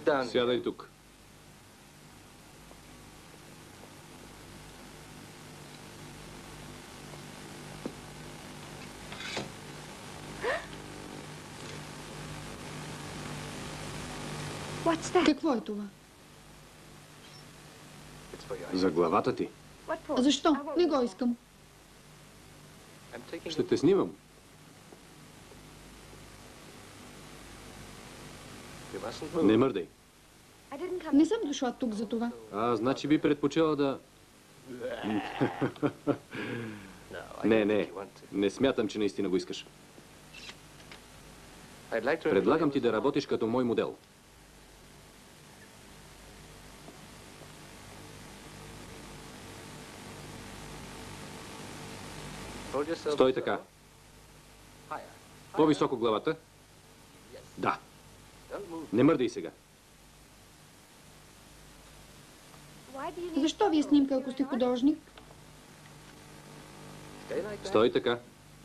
Сядай тук. Какво е това? За главата ти. Защо? Не го искам. Ще те снимам. Не мърдай. Не съм дошла тук за това. Значи би предпочела да... Не смятам, че наистина го искаш. Предлагам ти да работиш като мой модел. Стой така. По-високо главата. Да. Не мърдай сега. Защо ви е снимка, ако сте художник? Стой така.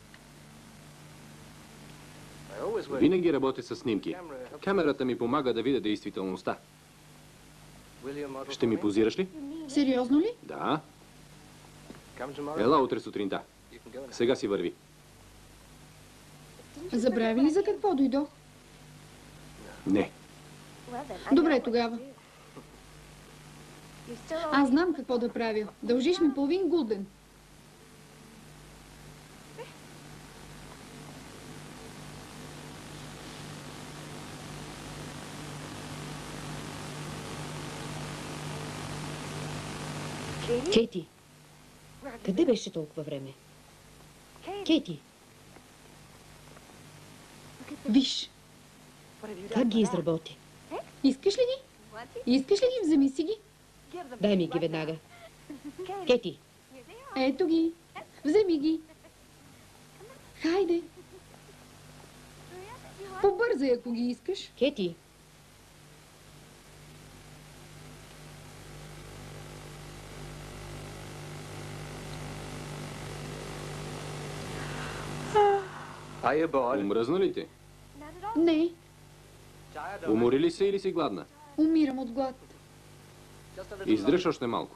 Винаги работя с снимки. Камерата ми помага да видя действителността. Ще ми позираш ли? Сериозно ли? Да. Ела утре сутринта. Сега си върви. Забрави ли за какво дойдох? Не. Добре тогава. Аз знам какво да правя. Дължиш ми половин гулден. Кейти, къде беше толкова време? Кейти, Виж, как ги изработи? искаш ли ги? Искаш ли ги? Вземи си ги. Дай ми ги веднага. Кейти, Ето ги. Вземи ги. Хайде. Побързай, ако ги искаш. Кейти. Умръзна ли ти? Не, Умори ли се или си гладна? умирам от глад. Издръж още малко.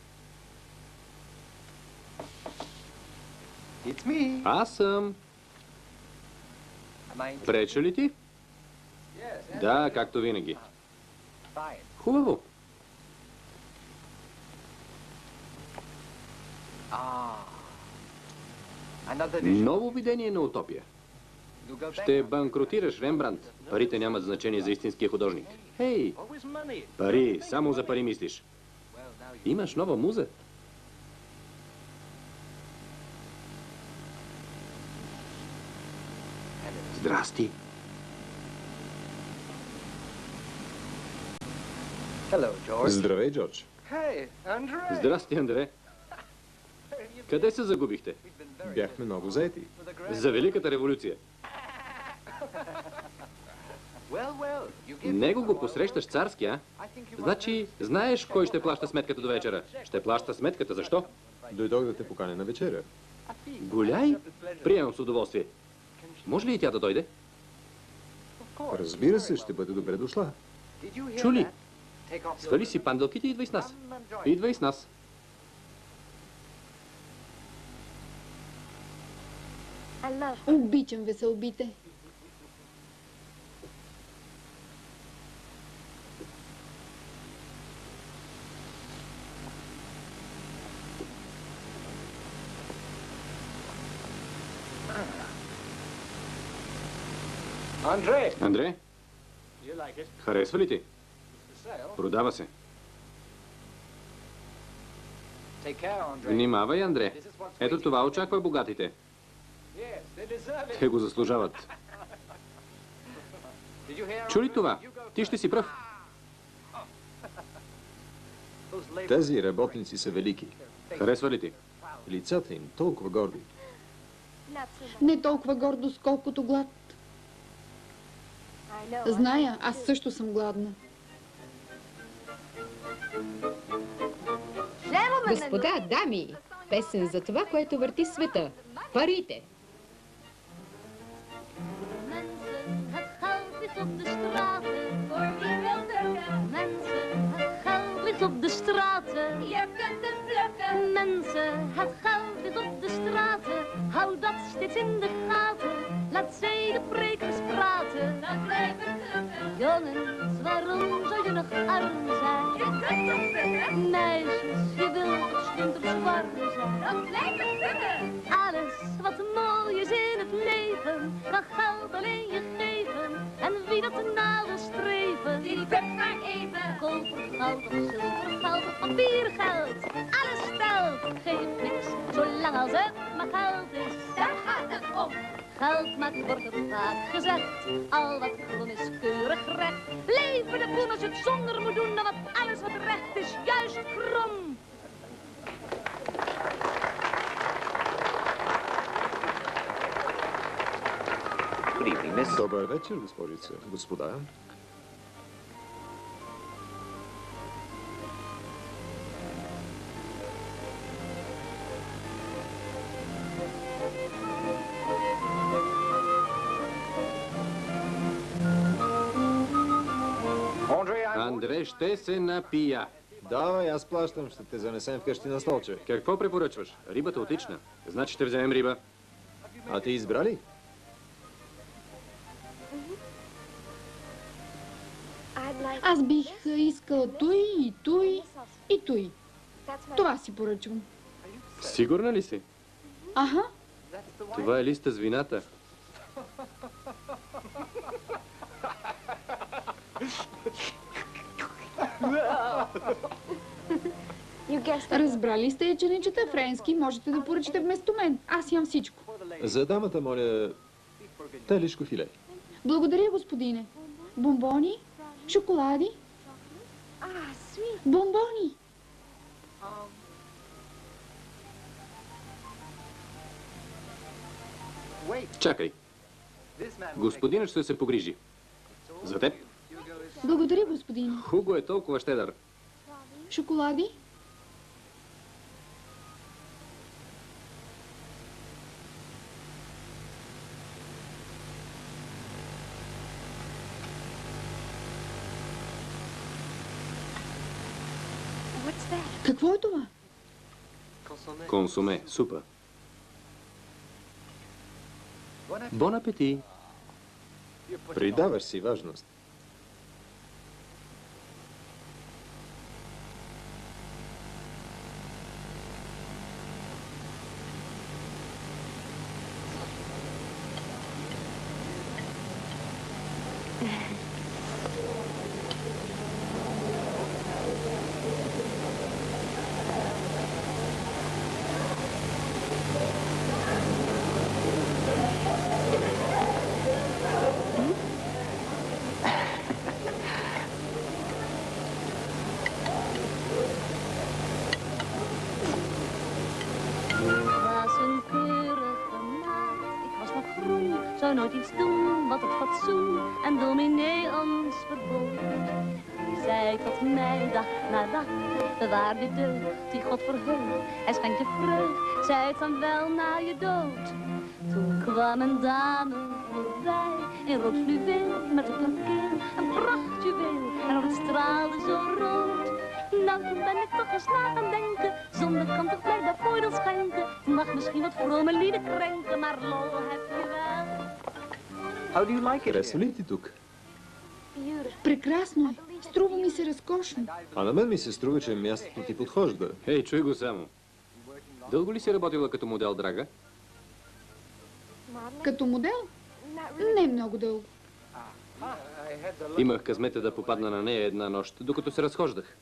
Аз съм. Преча ли ти? Да, както винаги. Хубаво. Ново видение на утопия. Ще банкротираш, Рембрандт. Парите нямат значение за истинския художник. Хей, пари, само за пари мислиш. Имаш нова муза. Здрасти. Здравей, Джордж. Здрасти, Андре. Къде се загубихте? Бяхме много заети. За Великата революция. Него го посрещаш царски, а? Значи, знаеш кой ще плаща сметката до вечера? Ще плаща сметката, защо? Дойдох да те поканя на вечеря. Голяй? Приемам с удоволствие. Може ли и тя да дойде? Разбира се, ще бъде добре дошла. Чули? Свали си панделките и идвай с нас. Идвай с нас. Обичам веселбите. Андре, харесва ли ти? Продава се. Внимавай, Андре. Ето това очаква богатите. Те го заслужават. Чули това? Ти ще си пръв. Тези работници са велики. Харесва ли ти? Лицата им толкова горди. Не толкова гордост, колкото глад. Зная, аз също съм гладна. Господа, дами, песен за това, което върти света. Парите. Mensen, het geld is op de straten, voor wie wil er straten. Je kunt het plukken. Mensen, het geld ligt op de straten. Hou dat steeds in de gaten. Laat zedenprekers praten. Dan blijven plukken. Jongens, waarom zou je nog arm zijn? Je kunt het plukken. Meisjes, je wilt toch stunders warm zijn. Dan blijven plukken. Alles wat mooi is in het leven, kan geld alleen je geven. En wie dat na wil streven, die plukt maar even. Koper, goud of zilvergeld of papiergeld. Alles stelt, geeft niks, zolang als het maar geld is. Daar gaat het om. Geld maakt, wordt er vaak gezegd. Al wat groen is keurig recht. Leven de poen als je het zonder moet doen. Dan wat alles wat recht is, juist krom. Good evening, miss. Добър вечер, госпожица, господа. Андре ще се напия. Давай, аз плащам, ще те занесем вкъщи на столче. Какво препоръчваш? Рибата отлична. Значи ще вземем риба. А ти избра ли? Аз бих искала той и той и той. Това си поръчвам. Сигурна ли си? Аха. Това е листа с вината. Разбрали сте, че не чета френски, можете да поръчате вместо мен. Аз ям всичко. За дамата, моля, телешко филе. Благодаря, господине. Бомбони? Шоколади? Бомбони! Чакай. Господинът ще се погрижи. За теб. Благодаря, господин. Хуго е толкова щедър. Шоколади? Какво е това? Консуме, супа. Бон апети. Придаваш си важност. Zou nooit iets doen wat het fatsoen en dominee ons verbood. Die zei tot mij dag na dag, bewaar de deugd die God verheugt. Hij schenkt je vreugd, zij het dan wel na je dood. Toen kwam een dame voorbij, in rood fluweel met op haar keel een prachtjuweel. En het straalde zo rood. Nou, toen ben ik toch eens na gaan denken, zonde kan toch blijkbaar voordeel schenken. Het mag misschien wat vrome lieden krenken, maar lol heb je wel. How do you like it? Харесва ли ти тук? Прекрасно е. Струва ми се разкошно. А на мен ми се струва, че мястото ти подхожда. Ей, чуй го само. Дълго ли си работила като модел, драга? Като модел? Не много дълго. Имах късмета да попадна на нея една нощ, докато се разхождах.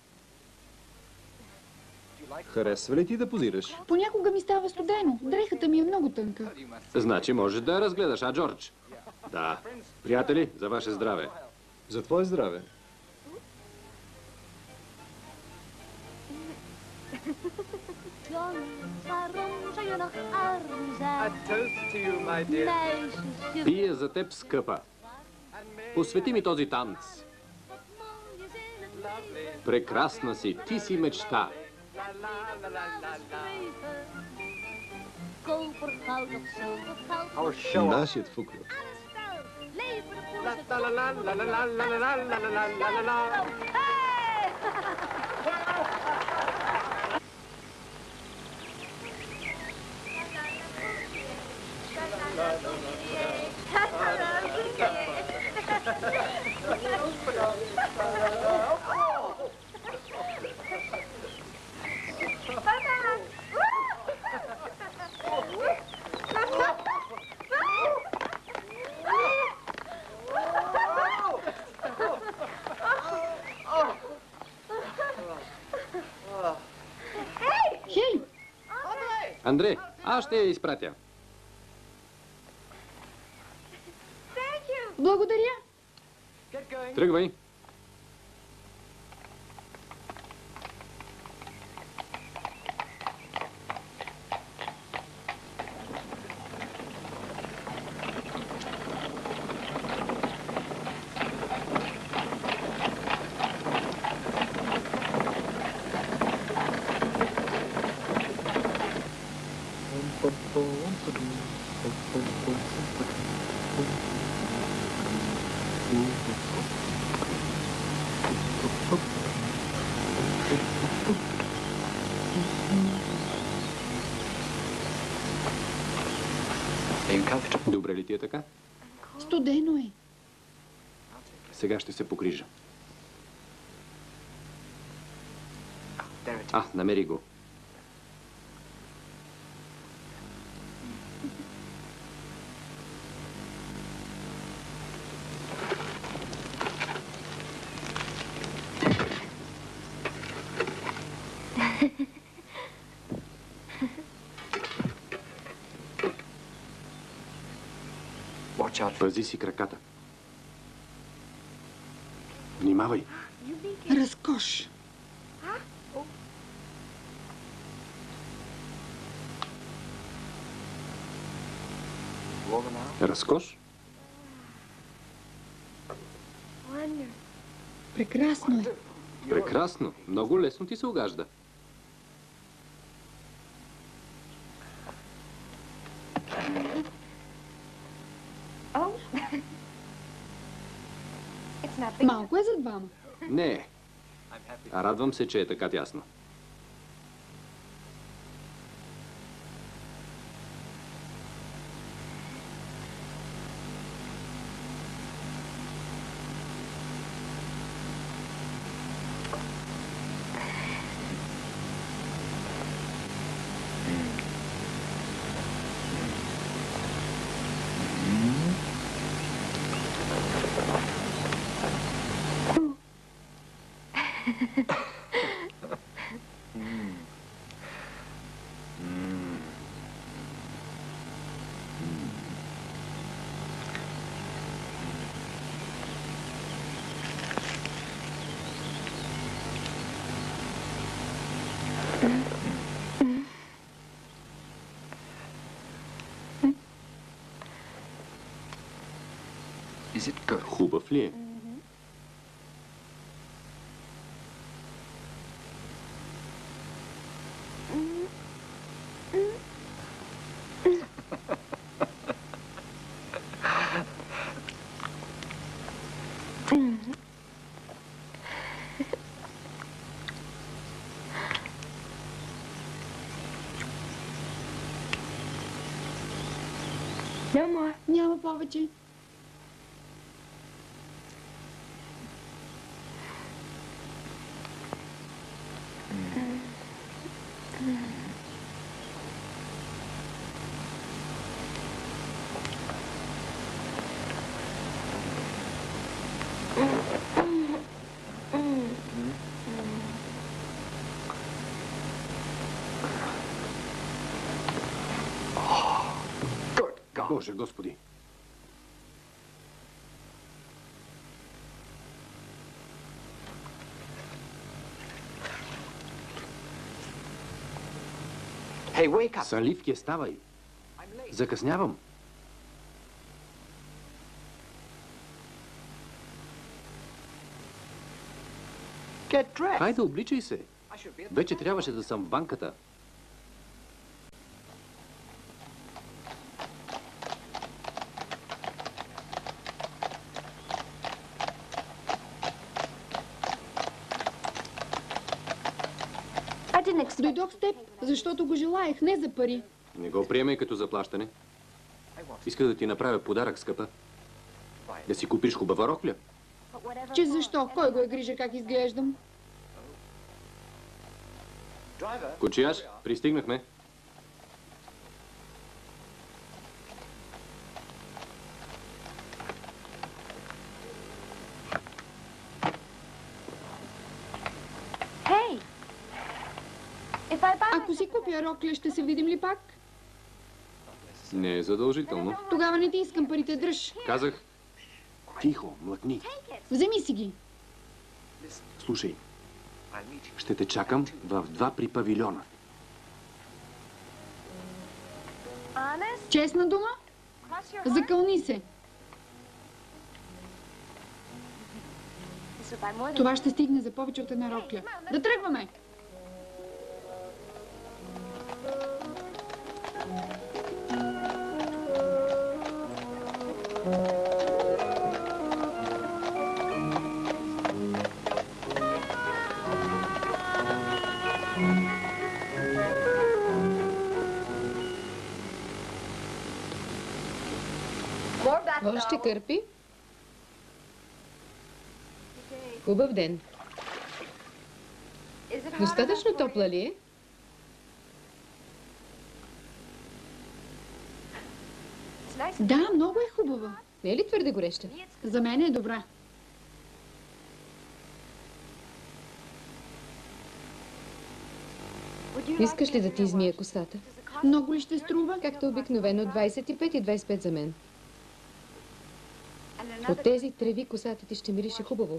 Харесва ли ти да позираш? Понякога ми става студено. Дрехата ми е много тънка. Значи можеш да я разгледаш, а, Джордж? Да. Приятели, за ваше здраве. За твое здраве. A toast to you, my dear. Пия за теб, скъпа. Посвети ми този танц. Прекрасна си, ти си мечта. Our show. Нашият фукло. La la la la la la la la la la la la la la. Хей! Андре, аз ще я изпратя. Благодаря. Тръгвай. Добре ли ти е така? Студено е. Сега ще се покрижа. Намери го. Пази си краката. Внимавай. Разкош. Разкош? Прекрасно е. Прекрасно. Много лесно ти се угажда. Малко е за двама. Не. Радвам се, че е така тясно. Хубав ли е? Няма повече. Боже, Господи! Санливки, ставай! Закъснявам! Хайде, обличай се! Вече трябваше да съм в банката. Дойдох с теб, защото го желаех, не за пари. Не го приемай като заплащане. Иска да ти направя подарък, скъпа. Да си купиш хубава рокля. Че защо? Кой го е грижа как изглеждам? Кочияш, пристигнахме. Ако си купя рокля, ще се видим ли пак? Не е задължително. Тогава не ти искам парите, дръж. Казах. Тихо, млъкни. Вземи си ги. Слушай, ще те чакам в 2 при павилиона. Честна дума? Закълни се. Това ще стигне за повече от една рокля. Да тръгваме! Още кърпи? Хубав ден. Достатъчно топла ли е? Да, много е хубава. Не е ли твърде гореща? За мен е добра. Искаш ли да ти измия косата? Много ли ще струва? Както обикновено, 25 и 25 за мен. От тези треви косата ти ще мирише хубаво.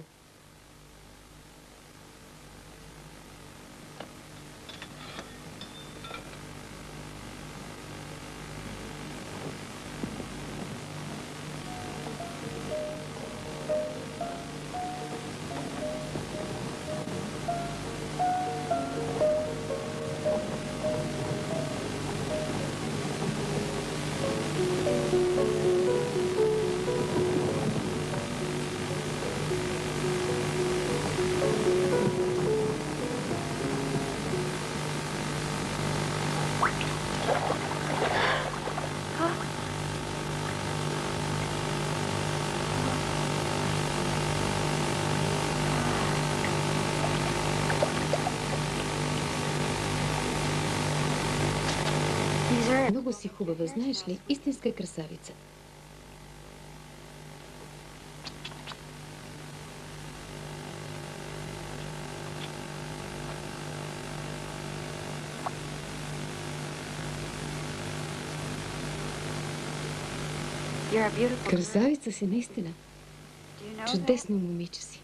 Много си хубава, знаеш ли? Истинска красавица. Красавица си, наистина. Чудесно момиче си.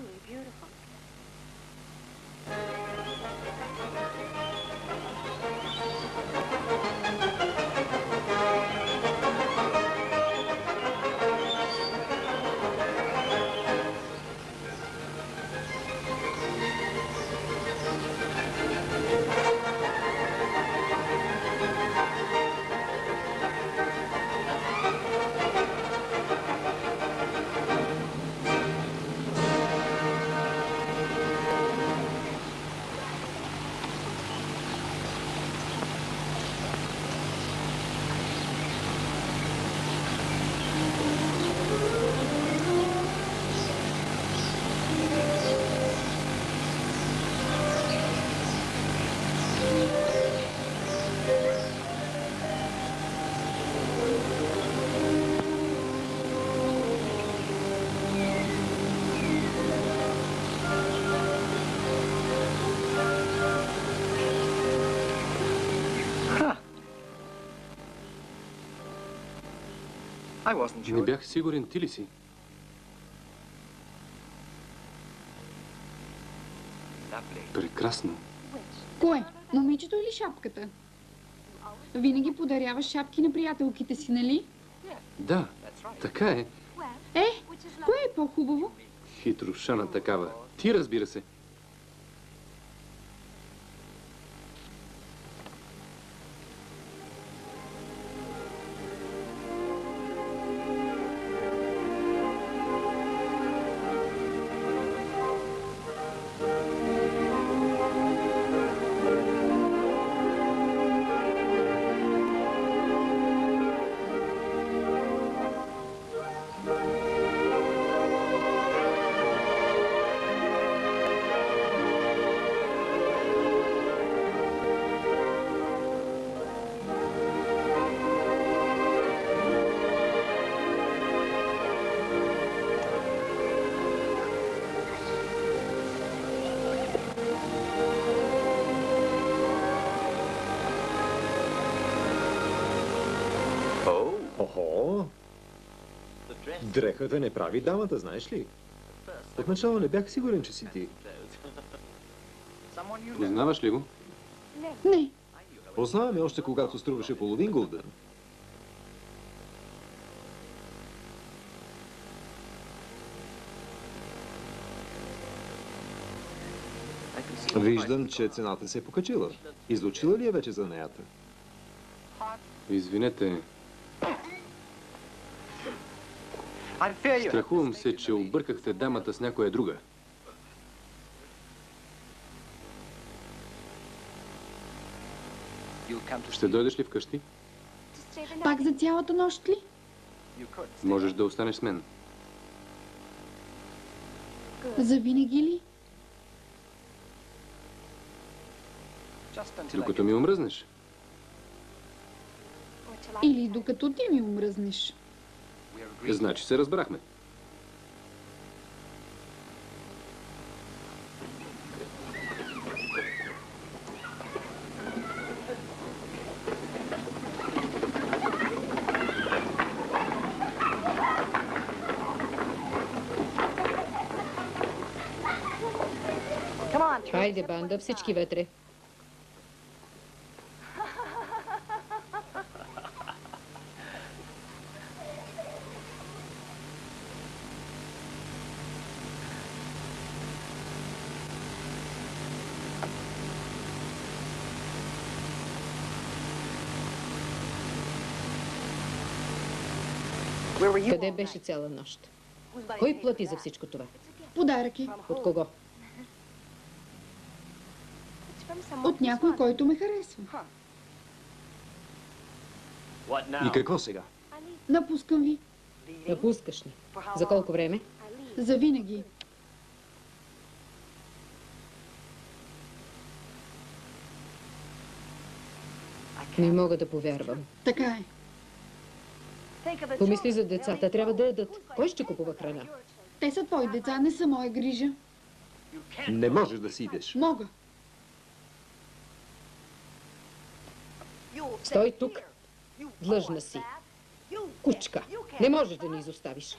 Не бях сигурен, ти ли си? Прекрасно. Кое? Момичето или шапката? Винаги подаряваш шапки на приятелките си, нали? Да, така е. Кое е по-хубаво? Хитрошана такава. Ти, разбира се. Хо-хо! Дрехата не прави дамата, знаеш ли? Отначало не бях сигурен, че си ти. Познаваш ли го? Не. Познаваме още когато струваше половин гулден. Виждам, че цената се е покачила. Изучила ли е вече занаята? Извинете, страхувам се, че объркахте дамата с някоя друга. Ще дойдеш ли вкъщи? Пак за цялата нощ ли? Можеш да останеш с мен. Завинаги ли? Докато ми омръзнеш. Или докато ти ми омръзнеш? Значи се разбрахме. Хайде, банда, всички вътре. Къде беше цяла нощ? Кой плати за всичко това? Подарък е. От кого? От някой, който ме харесва. И какво сега? Напускам ви. Напускаш ни. За колко време? Завинаги. Не мога да повярвам. Така е. Помисли за децата. Трябва да ядат. Кой ще купува храна? Те са твои деца, не са моя грижа. Не можеш да си идеш. Мога. Стой тук. Длъжна си. Кучка. Не можеш да ни изоставиш.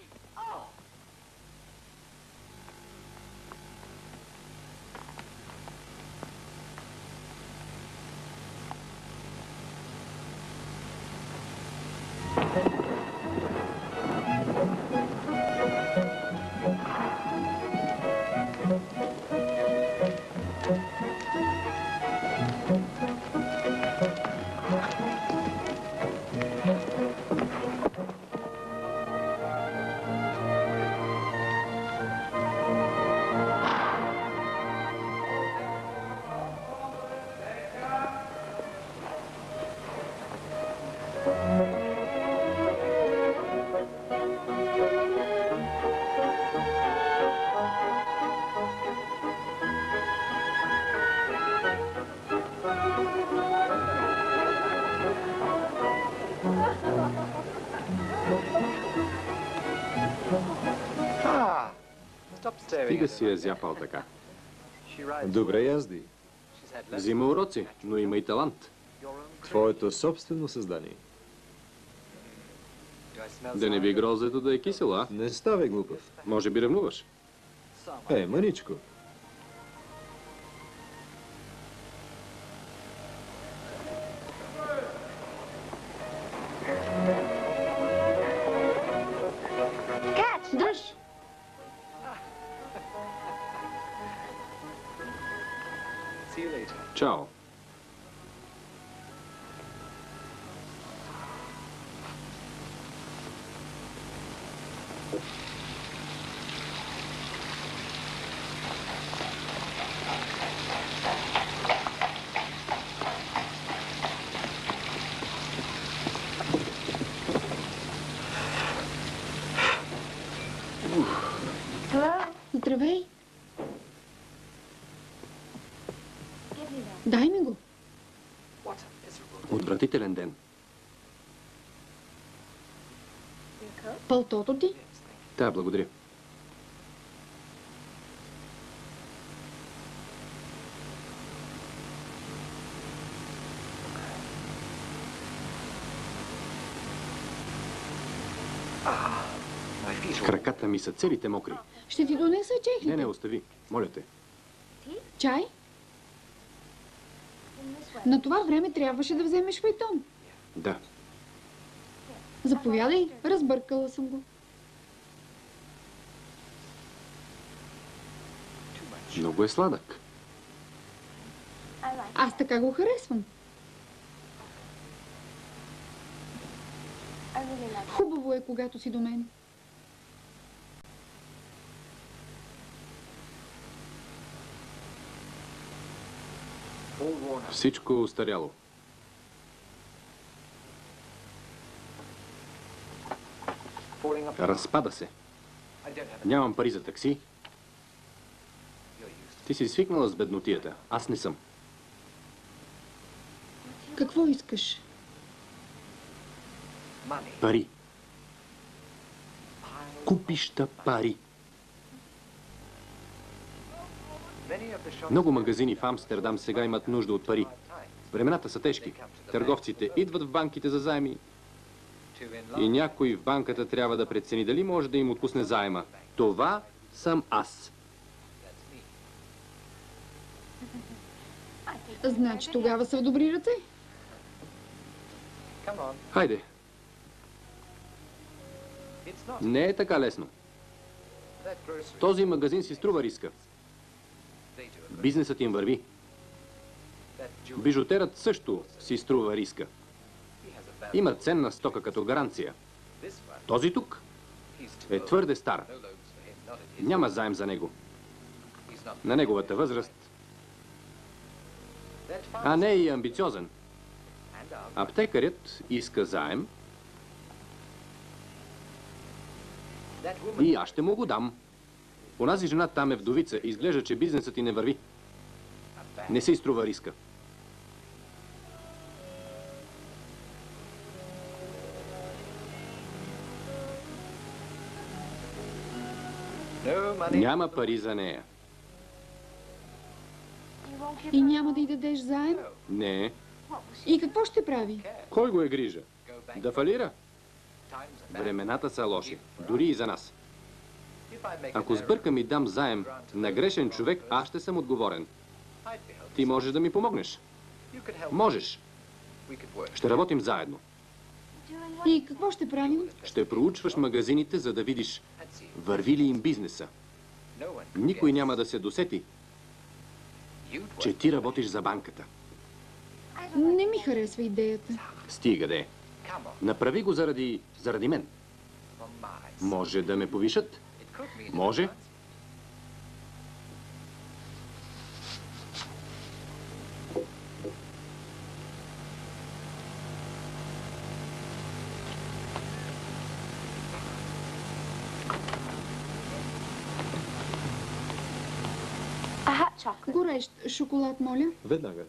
Стига си я зяпал така. Добре язди. Взима уроци, но има и талант. Твоето собствено създание. Да не би грозето да е кисело, а? Не ставай глупав. Може би ревнуваш. Маничко. Дръж! Чао. Здравей! Дай ми го. Отвратителен ден. Пълтото ти? Да, благодаря. Краката ми са целите мокри. Ще ти донеса чехлите. Не, остави. Моля те. Чай? На това време трябваше да вземеш файтон. Да. Заповядай, разбъркала съм го. Много е сладък. Аз така го харесвам. Хубаво е, когато си до мен. Всичко устаряло. Разпада се. Нямам пари за такси. Ти си свикнала с беднотията. Аз не съм. Какво искаш? Пари. Купища пари. Много магазини в Амстердам сега имат нужда от пари. Времената са тежки. Търговците идват в банките за заеми и някой в банката трябва да прецени дали може да им отпусне заема. Това съм аз. Значи тогава са в добри ръце. Хайде. Не е така лесно. Този магазин си струва риска. Бизнесът им върви. Бижутерът също си струва риска. Има ценна стока като гаранция. Този тук е твърде стар. Няма заем за него. На неговата възраст. А не е и амбициозен. Аптекарят иска заем и аз ще му го дам. Онази жена там е вдовица. Изглежда, че бизнесът ти не върви. Не се изтрува риска. Няма пари за нея. И няма да й дадеш заем? Не. И какво ще прави? Кой го е грижа? Да фалира? Времената са лоши. Дори и за нас. Ако сбъркам и дам заем на грешен човек, аз ще съм отговорен. Ти можеш да ми помогнеш. Можеш. Ще работим заедно. И какво ще правим? Ще проучваш магазините, за да видиш върви ли им бизнеса. Никой няма да се досети, че ти работиш за банката. Не ми харесва идеята. Стига де. Направи го заради мен. Може да ме повишат. Може. Горещ шоколад, моля. Веднага.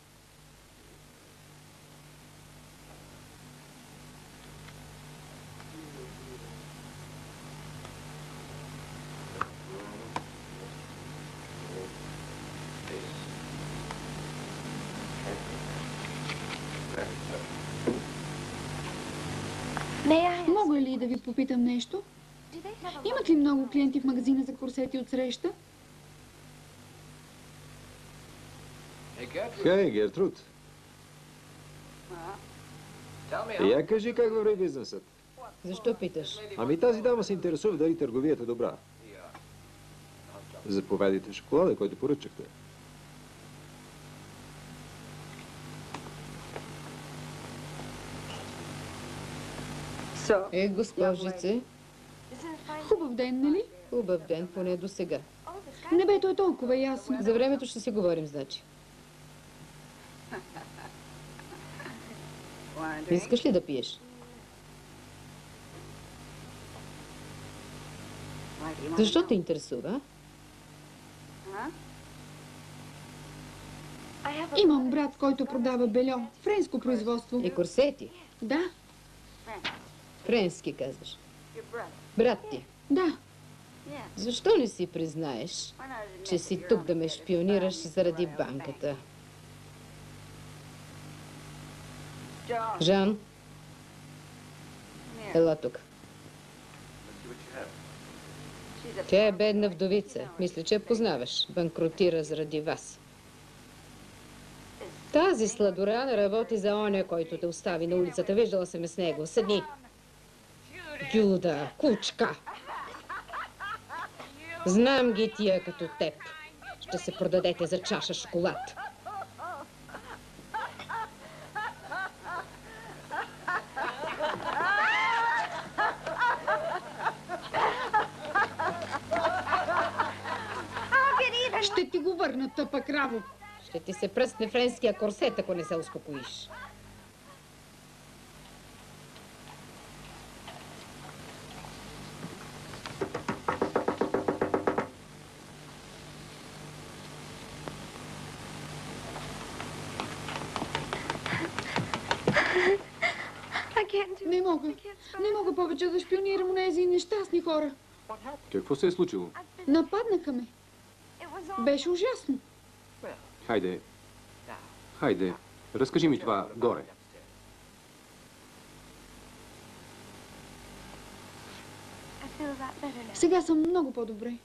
Мога ли да ви попитам нещо? Имат ли много клиенти в магазина за корсети от среща? Хей, Гертруд. Я кажи как върви бизнесът. Защо питаш? Ами тази дама се интересува дали търговията е добра. Заповядайте шоколада, който поръчахте. Госпожице, Хубав ден, нали? хубав ден, поне до сега. Небето е толкова ясно. За времето ще си говорим, значи. Искаш ли да пиеш? Защо те интересува? Имам брат, който продава бельо. Френско производство. И корсети? Да, Френски, казваш. Брат ти. да. Защо не си признаеш, че си тук да ме шпионираш заради банката? Жан, ела тук. Тя е бедна вдовица. Мисля, че я познаваш. Банкротира заради вас. Тази сладорана работи за оня, който те остави на улицата. Виждала съм с него. Седни. Юда, кучка. Знам ги тия като теб. Ще се продадете за чаша шоколад. Ще ти го върна, тъпа краво. Ще ти се пръсне френския корсет, ако не се успокоиш. Не мога повече да шпионирам онези нещастни хора. Какво се е случило? Нападнаха ме. Беше ужасно. Хайде, разкажи ми това горе. Сега съм много по-добре.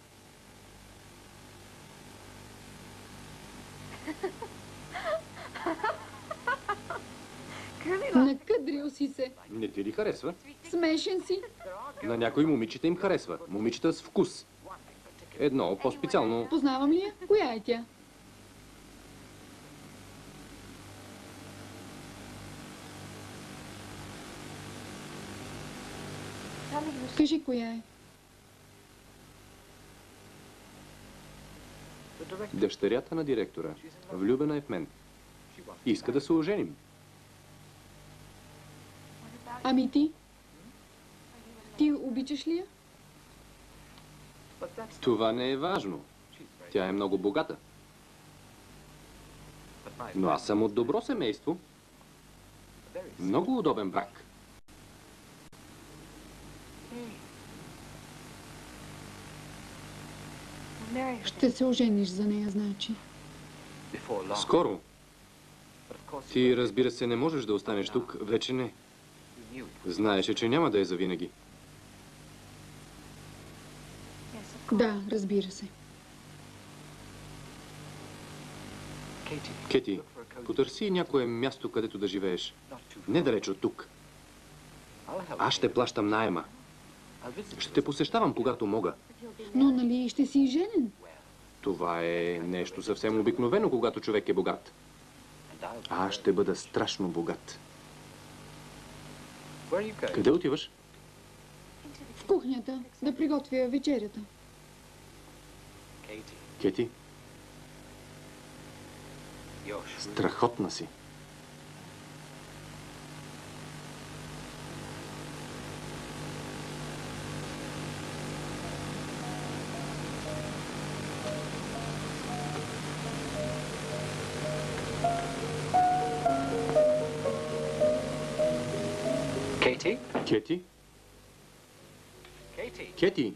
Накъдрил си се. Не ти ли харесва? Смешен си. На някои момичета им харесва. Момичета с вкус. Едно по-специално. Познавам ли я? Коя е тя? Кажи коя е. Дъщерята на директора. Влюбена е в мен. Иска да се оженим. Ами ти? Ти обичаш ли я? Това не е важно. Тя е много богата. Но аз съм от добро семейство. Много удобен брак. Ще се ожениш за нея, значи. Скоро. Ти, разбира се, не можеш да останеш тук. Вече не. Знаеше, че няма да е завинаги. Да, разбира се. Кети, потърси някое място, където да живееш. Не далеч от тук. Аз ще плащам наема. Ще те посещавам, когато мога. Но нали ще си женен? Това е нещо съвсем обикновено, когато човек е богат. Аз ще бъда страшно богат. Къде отиваш? В кухнята, да приготвя вечерята. Кети? Страхотна си. Кети? Кети?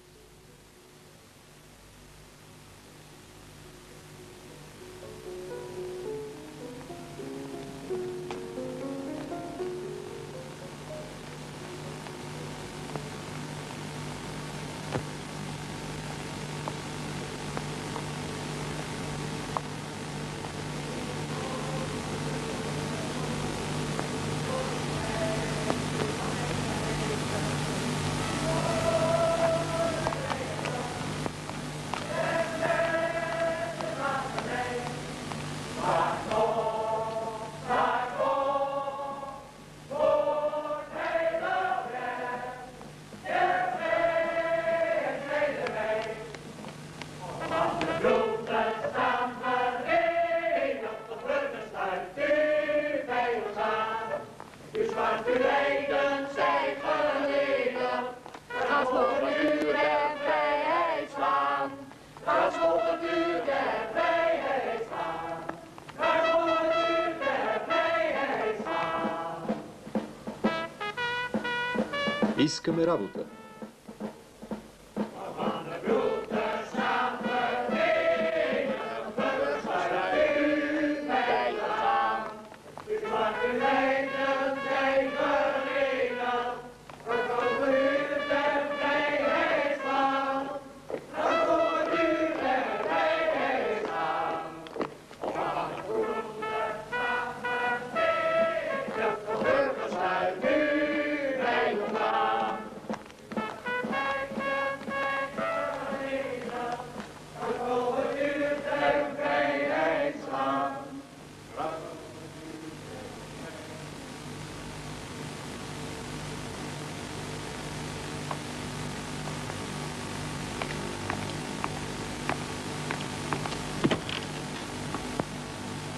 Искаме работа.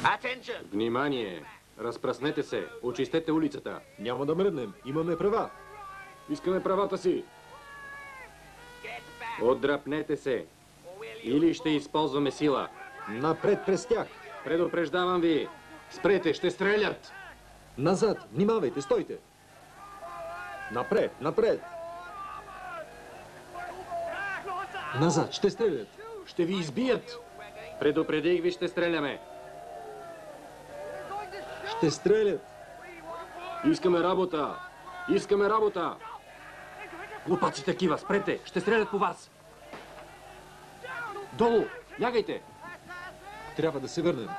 Внимание! Разпръснете се! Очистете улицата! Няма да мръднем. Имаме права. Искаме правата си! Отдръпнете се! Или ще използваме сила! Напред през тях. Предупреждавам ви! Спрете, ще стрелят! Назад. Внимавайте, стойте. Напред, напред. Назад, ще стрелят. Ще ви избият! Предупредих ви, ще стреляме! Ще стрелят. Искаме работа! Искаме работа! Глупаци такива, спрете! Ще стрелят по вас! Долу! Лягайте! Трябва да се върнем.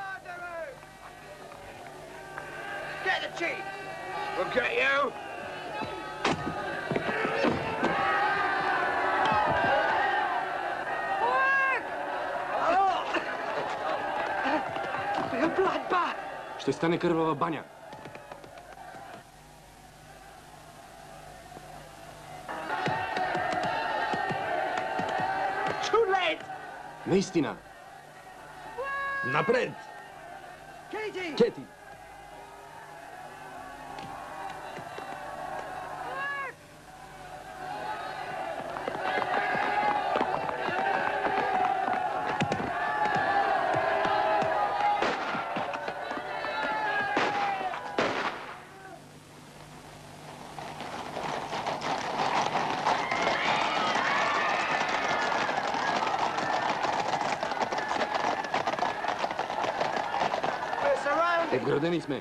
Ще стане кървава баня. Наистина. Напред! Кети! Обградени сме.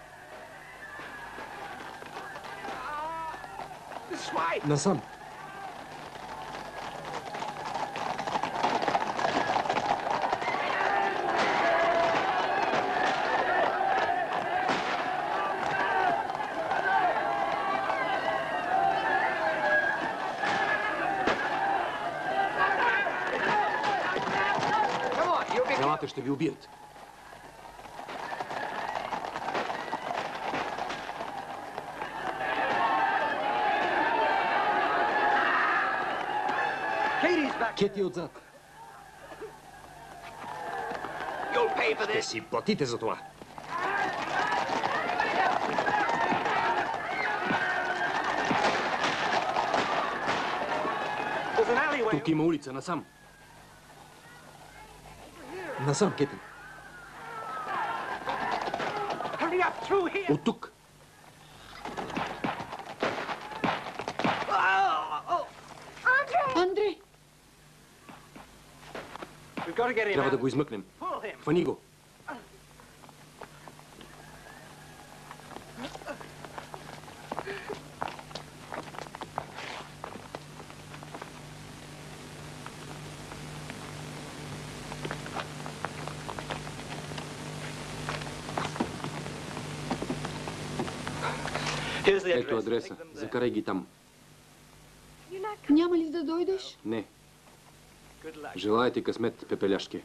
Насам. Елате, ще ви убият. Кети отзад. Ще си платите за това. Тук има улица, насам. Насам, Кети. От тук. Андре! Трябва да го измъкнем. Хвани го. Ето адреса. Закарай ги там. Няма ли да дойдеш? Не. Желая ти късмет, пепеляшки.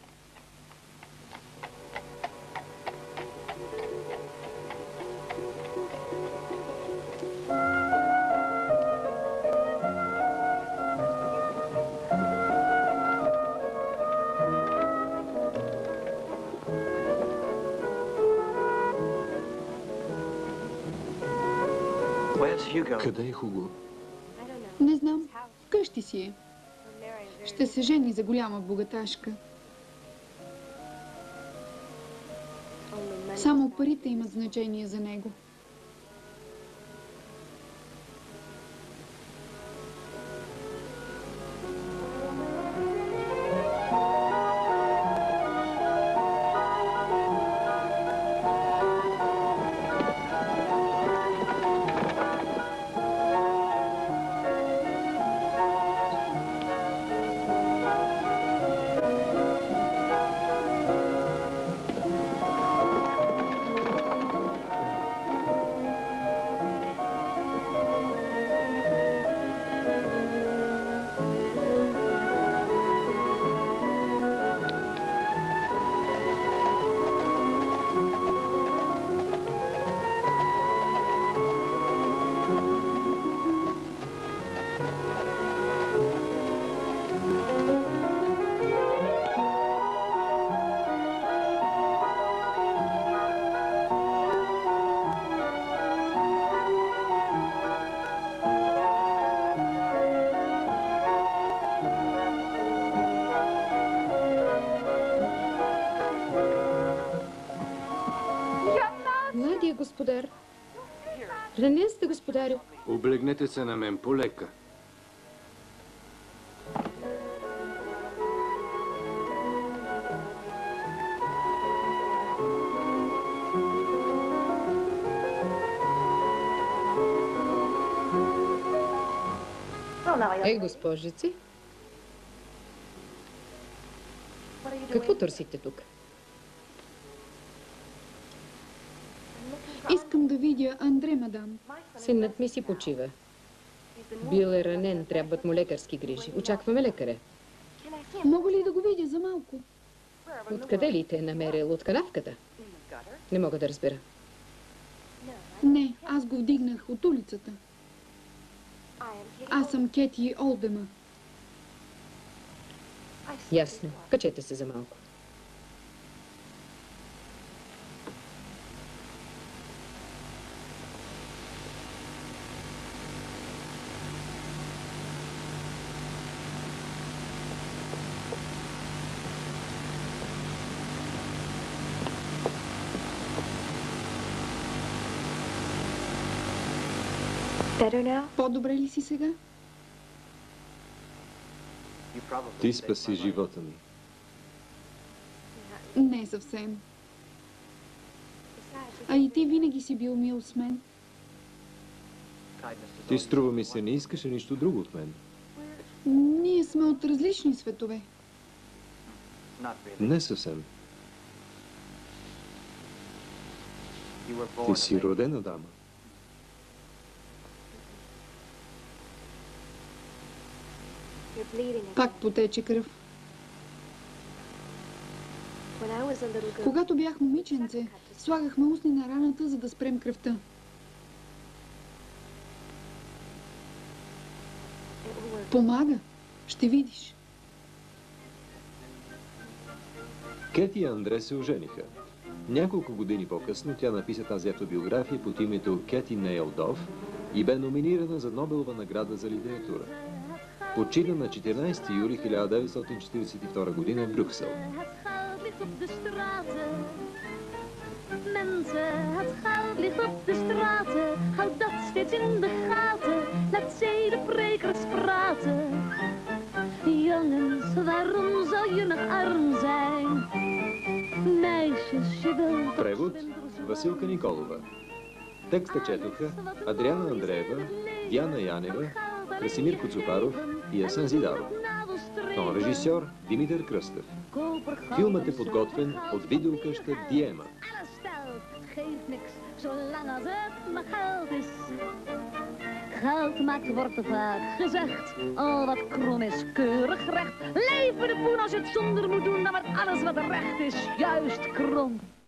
Къде е Хуго? Не знам. Вкъщи си е. Ще се жени за голяма богаташка. Само парите имат значение за него. господар. Ранен сте, господарю. Облегнете се на мен полека. Ей, госпожици. Какво търсите тук? Искам да видя Андре, мадам. Синът ми си почива. Бил е ранен, трябват му лекарски грижи. Очакваме лекаря. Мога ли да го видя за малко? Откъде ли те е намерил? От канавката? Не мога да разбера. Не, аз го вдигнах от улицата. Аз съм Кети Олдема. Ясно. Качете се за малко. По-добре ли си сега? Ти спаси живота ми. Не съвсем. А и ти винаги си бил мил с мен. Ти, струва ми се, не искаше нищо друго от мен. Ние сме от различни светове. Не съвсем. Ти си родена дама. Пак потече кръв. Когато бях момиченце, слагахме устни на раната, за да спрем кръвта. Помага. Ще видиш. Кети и Андре се ожениха. Няколко години по-късно тя написа тази автобиография под името Кети Нейлдов и бе номинирана за Нобелова награда за литература. Почина на 14 юли 1942 година в Брюксел. Mensen, het geld ligt op de straten. Houd dat steeds in de gaten. Laat zedeprekers praten. Jongens, waarom zou je nog arm zijn? Meisjes, je wilt... Превод Василка Николова. Текста четоха Адриана Андреева, Диана Янева, Красимир Коцопаров и Асен Зидаров. Тон режисьор Димитър Кръстев. Филмът е подготвен от видеокъща Диема. Geeft niks, zolang als het maar geld is. Geld maakt, wordt er vaak gezegd. Al wat krom is, keurig recht. Leven de poen als je het zonder moet doen, dan wordt alles wat recht is, juist krom.